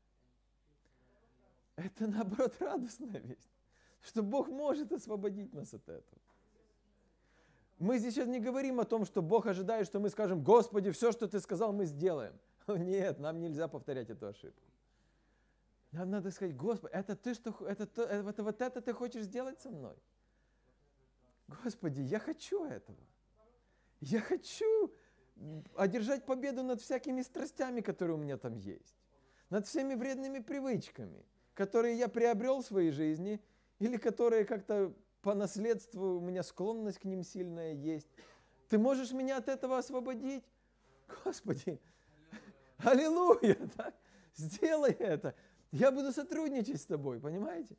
Это, наоборот, радостная весть, что Бог может освободить нас от этого. Мы здесь сейчас не говорим о том, что Бог ожидает, что мы скажем: Господи, все, что Ты сказал, мы сделаем. Нет, нам нельзя повторять эту ошибку. Нам надо сказать: Господи, вот это Ты хочешь сделать со мной? Господи, я хочу этого. Я хочу одержать победу над всякими страстями, которые у меня там есть. Над всеми вредными привычками, которые я приобрел в своей жизни, или которые как-то по наследству у меня склонность к ним сильная есть. Ты можешь меня от этого освободить? Господи, аллилуйя, так? Сделай это. Я буду сотрудничать с тобой, понимаете?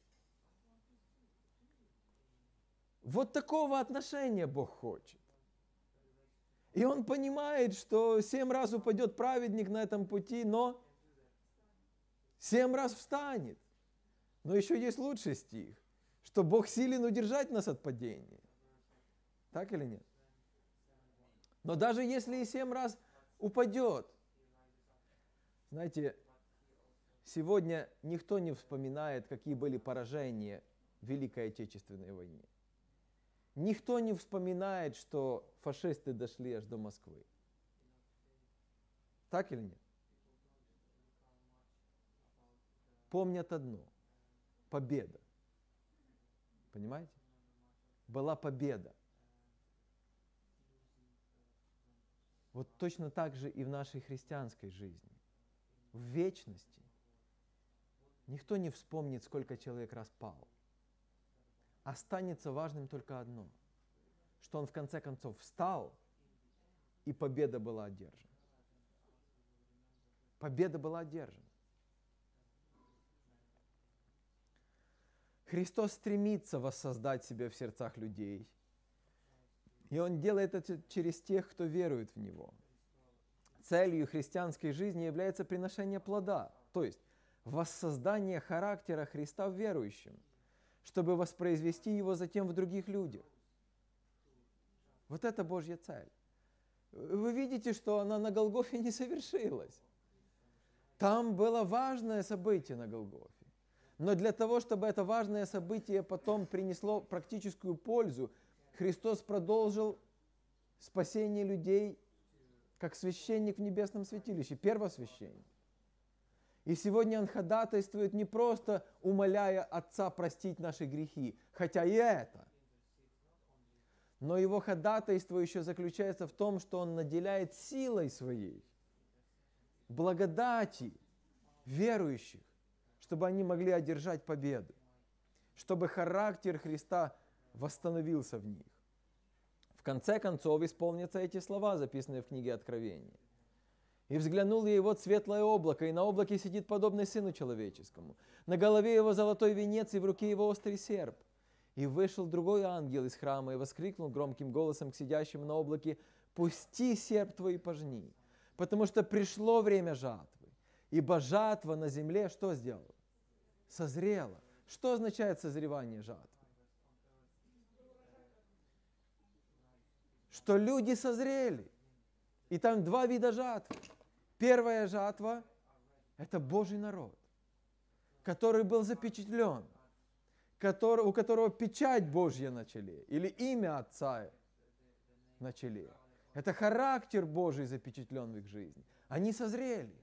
Вот такого отношения Бог хочет. И Он понимает, что 7 раз упадет праведник на этом пути, но 7 раз встанет. Но еще есть лучший стих, что Бог силен удержать нас от падения. Так или нет? Но даже если и 7 раз упадет, знаете, сегодня никто не вспоминает, какие были поражения в Великой Отечественной войне. Никто не вспоминает, что фашисты дошли аж до Москвы. Так или нет? Помнят одно – победа. Понимаете? Была победа. Вот точно так же и в нашей христианской жизни. В вечности никто не вспомнит, сколько человек распал. Останется важным только одно, что он в конце концов встал, и победа была одержана. Победа была одержана. Христос стремится воссоздать себя в сердцах людей, и Он делает это через тех, кто верует в Него. Целью христианской жизни является приношение плода, то есть воссоздание характера Христа в верующем, чтобы воспроизвести его затем в других людях. Вот это Божья цель. Вы видите, что она на Голгофе не совершилась. Там было важное событие на Голгофе. Но для того, чтобы это важное событие потом принесло практическую пользу, Христос продолжил спасение людей как священник в небесном святилище, первосвященник. И сегодня Он ходатайствует, не просто умоляя Отца простить наши грехи, хотя и это. Но Его ходатайство еще заключается в том, что Он наделяет силой Своей, благодати верующих, чтобы они могли одержать победу, чтобы характер Христа восстановился в них. В конце концов исполнятся эти слова, записанные в книге Откровения. «И взглянул я, и вот светлое облако, и на облаке сидит подобный Сыну Человеческому. На голове его золотой венец, и в руке его острый серп. И вышел другой ангел из храма, и воскликнул громким голосом к сидящему на облаке: пусти серп твой и пожни, потому что пришло время жатвы. Ибо жатва на земле что сделала? Созрела». Что означает созревание жатвы? Что люди созрели. И там 2 вида жатвы. Первая жатва – это Божий народ, который был запечатлен, у которого печать Божья на челе, или имя Отца на челе. Это характер Божий запечатлен в их жизни. Они созрели.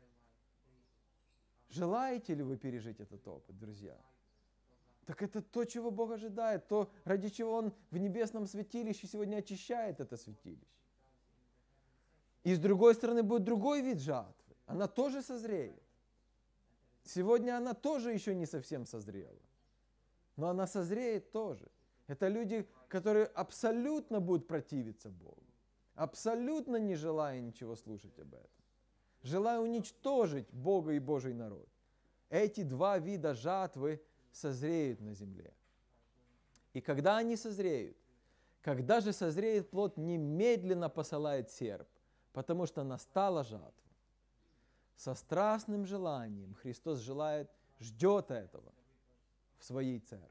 Желаете ли вы пережить этот опыт, друзья? Так это то, чего Бог ожидает, то, ради чего Он в небесном святилище сегодня очищает это святилище. И с другой стороны будет другой вид жатвы. Она тоже созреет. Сегодня она тоже еще не совсем созрела. Но она созреет тоже. Это люди, которые абсолютно будут противиться Богу. Абсолютно не желая ничего слушать об этом. Желая уничтожить Бога и Божий народ. Эти два вида жатвы созреют на земле. И когда они созреют, когда же созреет плод, немедленно посылает серп, потому что настала жатва. Со страстным желанием Христос ждет этого в своей церкви.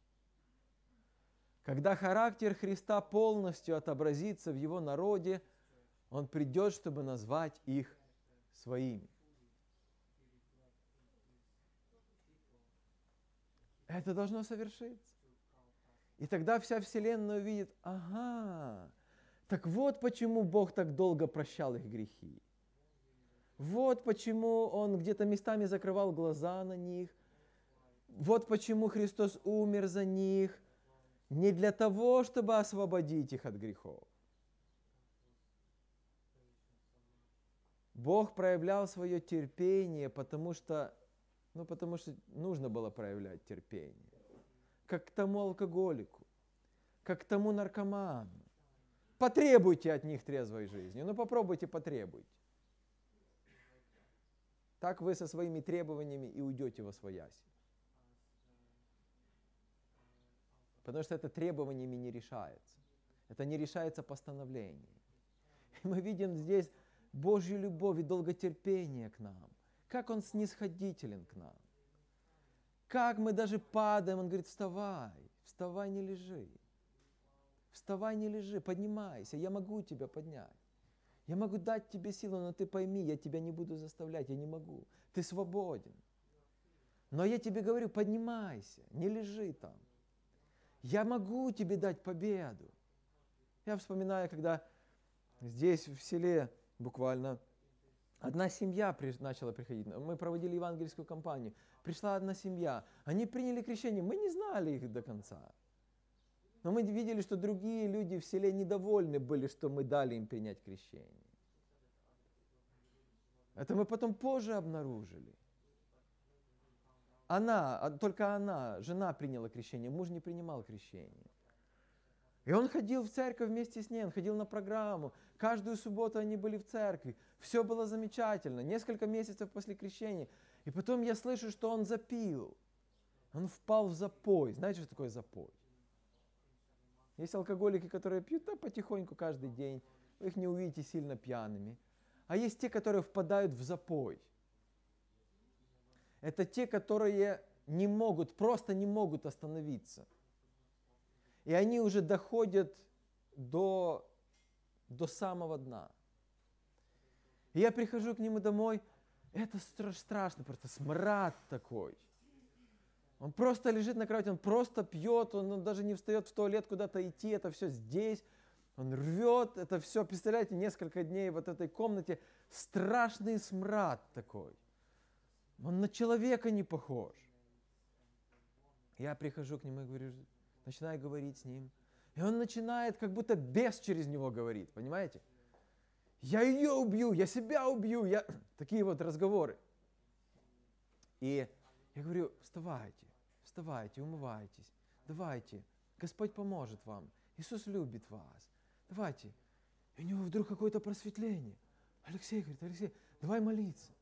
Когда характер Христа полностью отобразится в Его народе, Он придет, чтобы назвать их своими. Это должно совершиться. И тогда вся Вселенная увидит, ага, так вот почему Бог так долго прощал их грехи. Вот почему Он где-то местами закрывал глаза на них. Вот почему Христос умер за них. Не для того, чтобы освободить их от грехов. Бог проявлял свое терпение, потому что нужно было проявлять терпение. Как к тому алкоголику, как к тому наркоману. Потребуйте от них трезвой жизни. Ну попробуйте, потребуйте. Так вы со своими требованиями и уйдете восвояси. Потому что это требованиями не решается. Это не решается постановлением. И мы видим здесь Божью любовь и долготерпение к нам. Как Он снисходителен к нам. Как мы даже падаем, Он говорит, вставай, вставай, не лежи. Вставай, не лежи, поднимайся, я могу тебя поднять. Я могу дать тебе силу, но ты пойми, я тебя не буду заставлять, я не могу. Ты свободен. Но я тебе говорю, поднимайся, не лежи там. Я могу тебе дать победу. Я вспоминаю, когда здесь в селе буквально одна семья начала приходить. Мы проводили евангельскую кампанию. Пришла одна семья. Они приняли крещение. Мы не знали их до конца. Но мы видели, что другие люди в селе недовольны были, что мы дали им принять крещение. Это мы потом позже обнаружили. Только она, жена приняла крещение, муж не принимал крещение. И он ходил в церковь вместе с ней, он ходил на программу. Каждую субботу они были в церкви. Все было замечательно. Несколько месяцев после крещения. И потом я слышу, что он запил. Он впал в запой. Знаете, что такое запой? Есть алкоголики, которые пьют потихоньку каждый день. Вы их не увидите сильно пьяными. А есть те, которые впадают в запой. Это те, которые просто не могут остановиться. И они уже доходят до самого дна. И я прихожу к нему домой, это страшно, просто смрад такой. Он просто лежит на кровати, он просто пьет, он даже не встает в туалет куда-то идти, это все здесь. Он рвет, это все, представляете, несколько дней в этой комнате, страшный смрад такой. Он на человека не похож. Я прихожу к нему и говорю, начинаю говорить с ним. И он начинает, как будто бес через него говорит, понимаете? Я ее убью, я себя убью, такие вот разговоры. И я говорю, вставайте, умывайтесь, давайте, Господь поможет вам, Иисус любит вас, давайте. И у него вдруг какое-то просветление. Алексей говорит, давай молиться.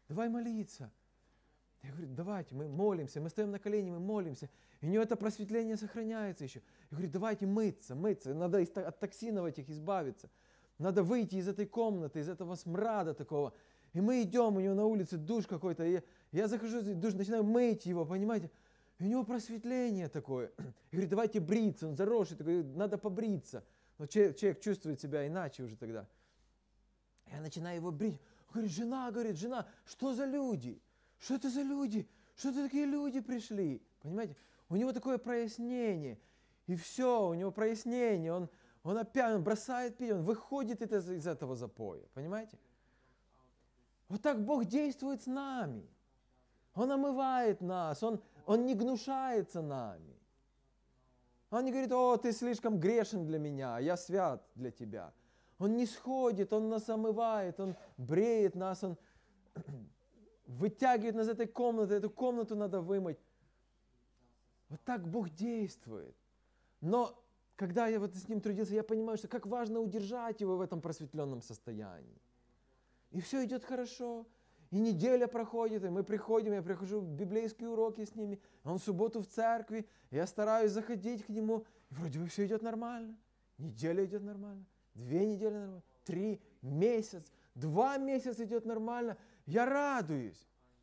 Я говорю, давайте, мы молимся, мы стоим на колени, мы молимся. И у него это просветление сохраняется еще. Я говорю, давайте мыться, надо от токсинов этих избавиться. Надо выйти из этой комнаты, из этого смрада такого. И мы идем, у него на улице душ какой-то. И я захожу в душ, начинаю мыть его, понимаете. И у него просветление такое. Я говорю, давайте бриться, он заросший, такой, надо побриться. Но человек чувствует себя иначе уже тогда. Я начинаю его брить. Он говорит, жена, что за люди? Что это за люди? Что это такие люди пришли? Понимаете? У него такое прояснение. И все, у него прояснение. Он опять бросает пить, он выходит из этого запоя. Понимаете? Вот так Бог действует с нами. Он омывает нас, Он не гнушается нами. Он не говорит, ты слишком грешен для меня, я свят для тебя. Он не сходит, Он нас омывает, Он бреет нас, Он вытягивает нас из этой комнаты, эту комнату надо вымыть. Вот так Бог действует. Но когда я вот с Ним трудился, я понимаю, что как важно удержать Его в этом просветленном состоянии. И все идет хорошо. И неделя проходит, и мы приходим, я прихожу в библейские уроки с ними, а он в субботу в церкви, я стараюсь заходить к нему, и вроде бы все идет нормально. Неделя идет нормально, 2 недели нормально, 3, месяц, 2 месяца идет нормально. Я радуюсь.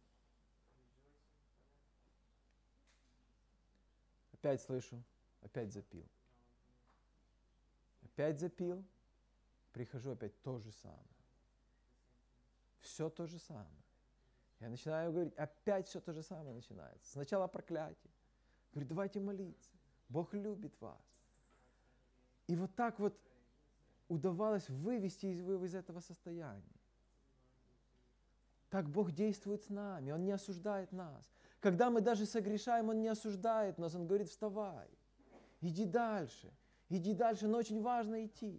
Опять слышу, опять запил. Опять запил, прихожу опять то же самое. Все то же самое. Я начинаю говорить, опять все то же самое начинается. Сначала проклятие. Говорю, давайте молиться. Бог любит вас. И вот так вот удавалось вывести его из этого состояния. Так Бог действует с нами. Он не осуждает нас. Когда мы даже согрешаем, Он не осуждает нас. Он говорит, вставай. Иди дальше. Иди дальше. Но очень важно идти.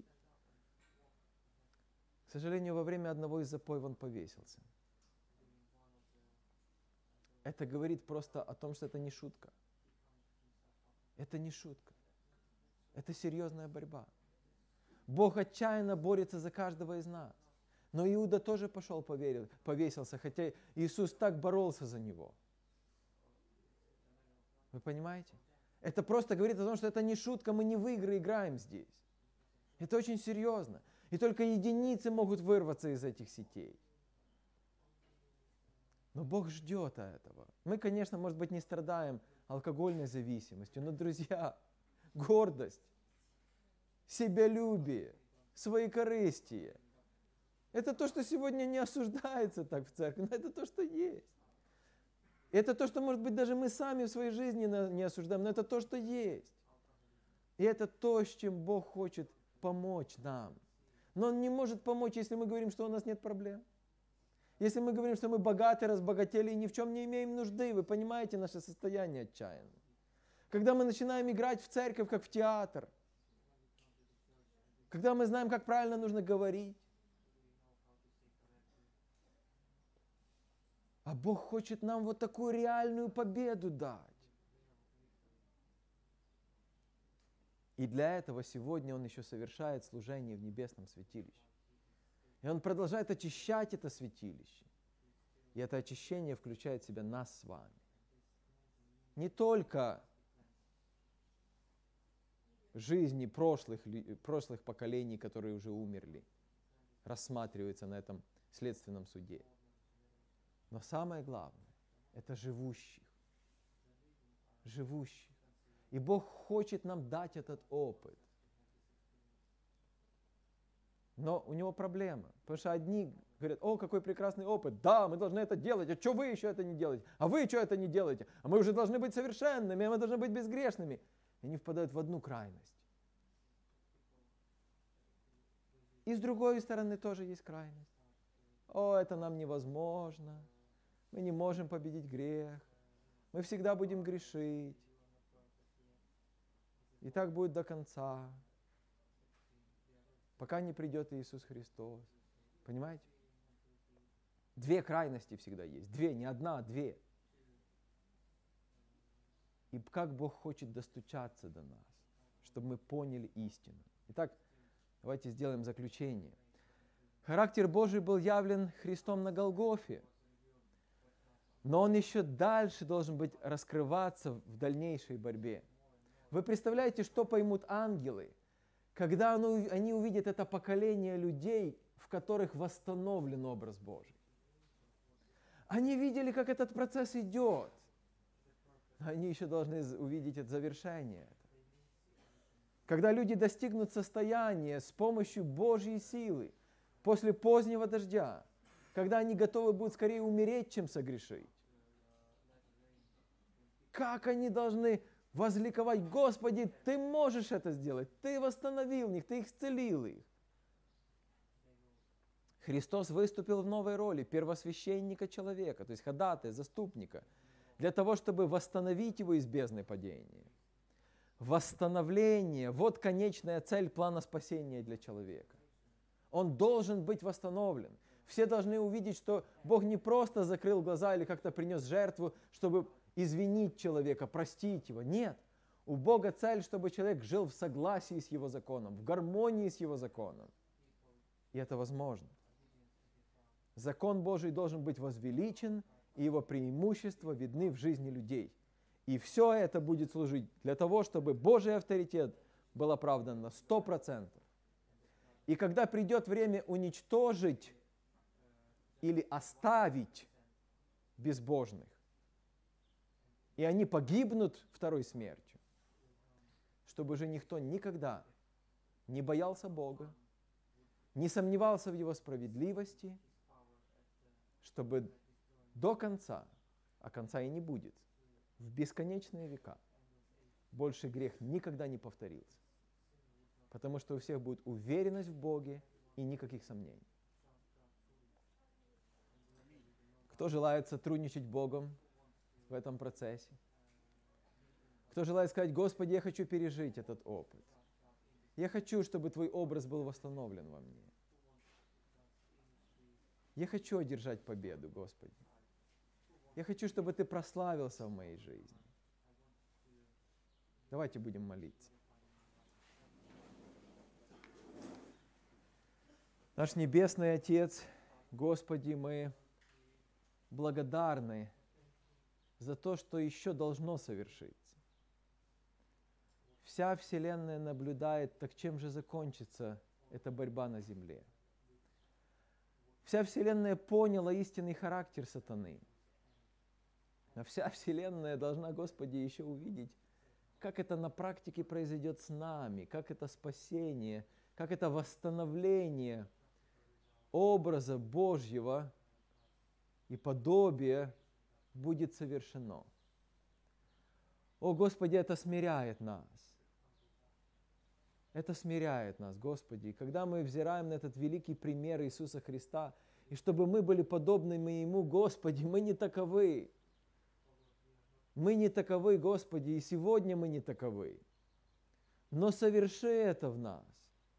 К сожалению, во время одного из запоев он повесился. Это говорит просто о том, что это не шутка. Это не шутка. Это серьезная борьба. Бог отчаянно борется за каждого из нас. Но Иуда тоже пошел, повесился, хотя Иисус так боролся за него. Вы понимаете? Это просто говорит о том, что это не шутка, мы не в игры играем здесь. Это очень серьезно. И только единицы могут вырваться из этих сетей. Но Бог ждет этого. Мы, конечно, может быть, не страдаем алкогольной зависимостью, но, друзья, гордость, себялюбие, своекорыстие – это то, что сегодня не осуждается так в церкви, но это то, что есть. Это то, что, может быть, даже мы сами в своей жизни не осуждаем, но это то, что есть. И это то, с чем Бог хочет помочь нам. Но Он не может помочь, если мы говорим, что у нас нет проблем. Если мы говорим, что мы богаты, разбогатели и ни в чем не имеем нужды, вы понимаете наше состояние отчаянное. Когда мы начинаем играть в церковь, как в театр. Когда мы знаем, как правильно нужно говорить. А Бог хочет нам вот такую реальную победу дать. И для этого сегодня Он еще совершает служение в небесном святилище. И Он продолжает очищать это святилище. И это очищение включает в себя нас с вами. Не только жизни прошлых поколений, которые уже умерли, рассматривается на этом следственном суде. Но самое главное, это живущих. Живущих. И Бог хочет нам дать этот опыт. Но у него проблема. Потому что одни говорят, о, какой прекрасный опыт. Да, мы должны это делать. А что вы еще это не делаете? А вы что это не делаете? А мы уже должны быть совершенными, а мы должны быть безгрешными. И они впадают в одну крайность. И с другой стороны тоже есть крайность. О, это нам невозможно. Мы не можем победить грех. Мы всегда будем грешить. И так будет до конца, пока не придет Иисус Христос. Понимаете? 2 крайности всегда есть. 2, не одна, а 2. И как Бог хочет достучаться до нас, чтобы мы поняли истину. Итак, давайте сделаем заключение. Характер Божий был явлен Христом на Голгофе, но он еще дальше должен быть раскрываться в дальнейшей борьбе. Вы представляете, что поймут ангелы, когда они увидят это поколение людей, в которых восстановлен образ Божий? Они видели, как этот процесс идет. Они еще должны увидеть это завершение. Когда люди достигнут состояния с помощью Божьей силы, после позднего дождя, когда они готовы будут скорее умереть, чем согрешить. Как они должны возликовать: Господи, Ты можешь это сделать, Ты восстановил их, Ты их исцелил их. Христос выступил в новой роли первосвященника человека, то есть ходатая, заступника, для того, чтобы восстановить его из бездны падения. Восстановление – вот конечная цель плана спасения для человека. Он должен быть восстановлен. Все должны увидеть, что Бог не просто закрыл глаза или как-то принес жертву, чтобы извинить человека, простить его. Нет. У Бога цель, чтобы человек жил в согласии с Его законом, в гармонии с Его законом. И это возможно. Закон Божий должен быть возвеличен, и его преимущества видны в жизни людей. И все это будет служить для того, чтобы Божий авторитет был оправдан на 100%. И когда придет время уничтожить или оставить безбожных, и они погибнут второй смертью, чтобы же никто никогда не боялся Бога, не сомневался в Его справедливости, чтобы до конца, а конца и не будет, в бесконечные века, больше грех никогда не повторился. Потому что у всех будет уверенность в Боге и никаких сомнений. Кто желает сотрудничать с Богом в этом процессе? Кто желает сказать: Господи, я хочу пережить этот опыт. Я хочу, чтобы Твой образ был восстановлен во мне. Я хочу одержать победу, Господи. Я хочу, чтобы Ты прославился в моей жизни. Давайте будем молиться. Наш Небесный Отец, Господи, мы благодарны за то, что еще должно совершиться. Вся Вселенная наблюдает, так чем же закончится эта борьба на земле. Вся Вселенная поняла истинный характер сатаны. Но вся Вселенная должна, Господи, еще увидеть, как это на практике произойдет с нами, как это спасение, как это восстановление образа Божьего и подобия будет совершено. О, Господи, это смиряет нас. Это смиряет нас, Господи. И когда мы взираем на этот великий пример Иисуса Христа, и чтобы мы были подобными Ему, Господи, мы не таковы. Мы не таковы, Господи, и сегодня мы не таковы. Но соверши это в нас.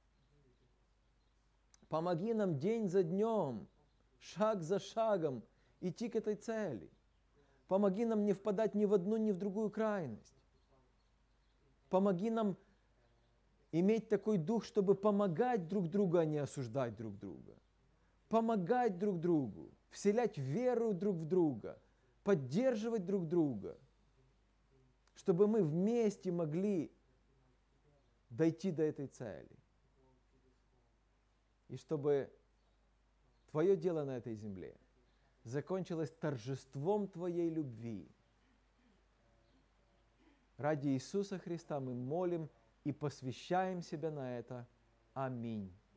Помоги нам день за днем, шаг за шагом идти к этой цели. Помоги нам не впадать ни в одну, ни в другую крайность. Помоги нам иметь такой дух, чтобы помогать друг другу, а не осуждать друг друга. Помогать друг другу, вселять веру друг в друга, поддерживать друг друга, чтобы мы вместе могли дойти до этой цели. И чтобы Твое дело на этой земле закончилось торжеством Твоей любви. Ради Иисуса Христа мы молим и посвящаем себя на это. Аминь.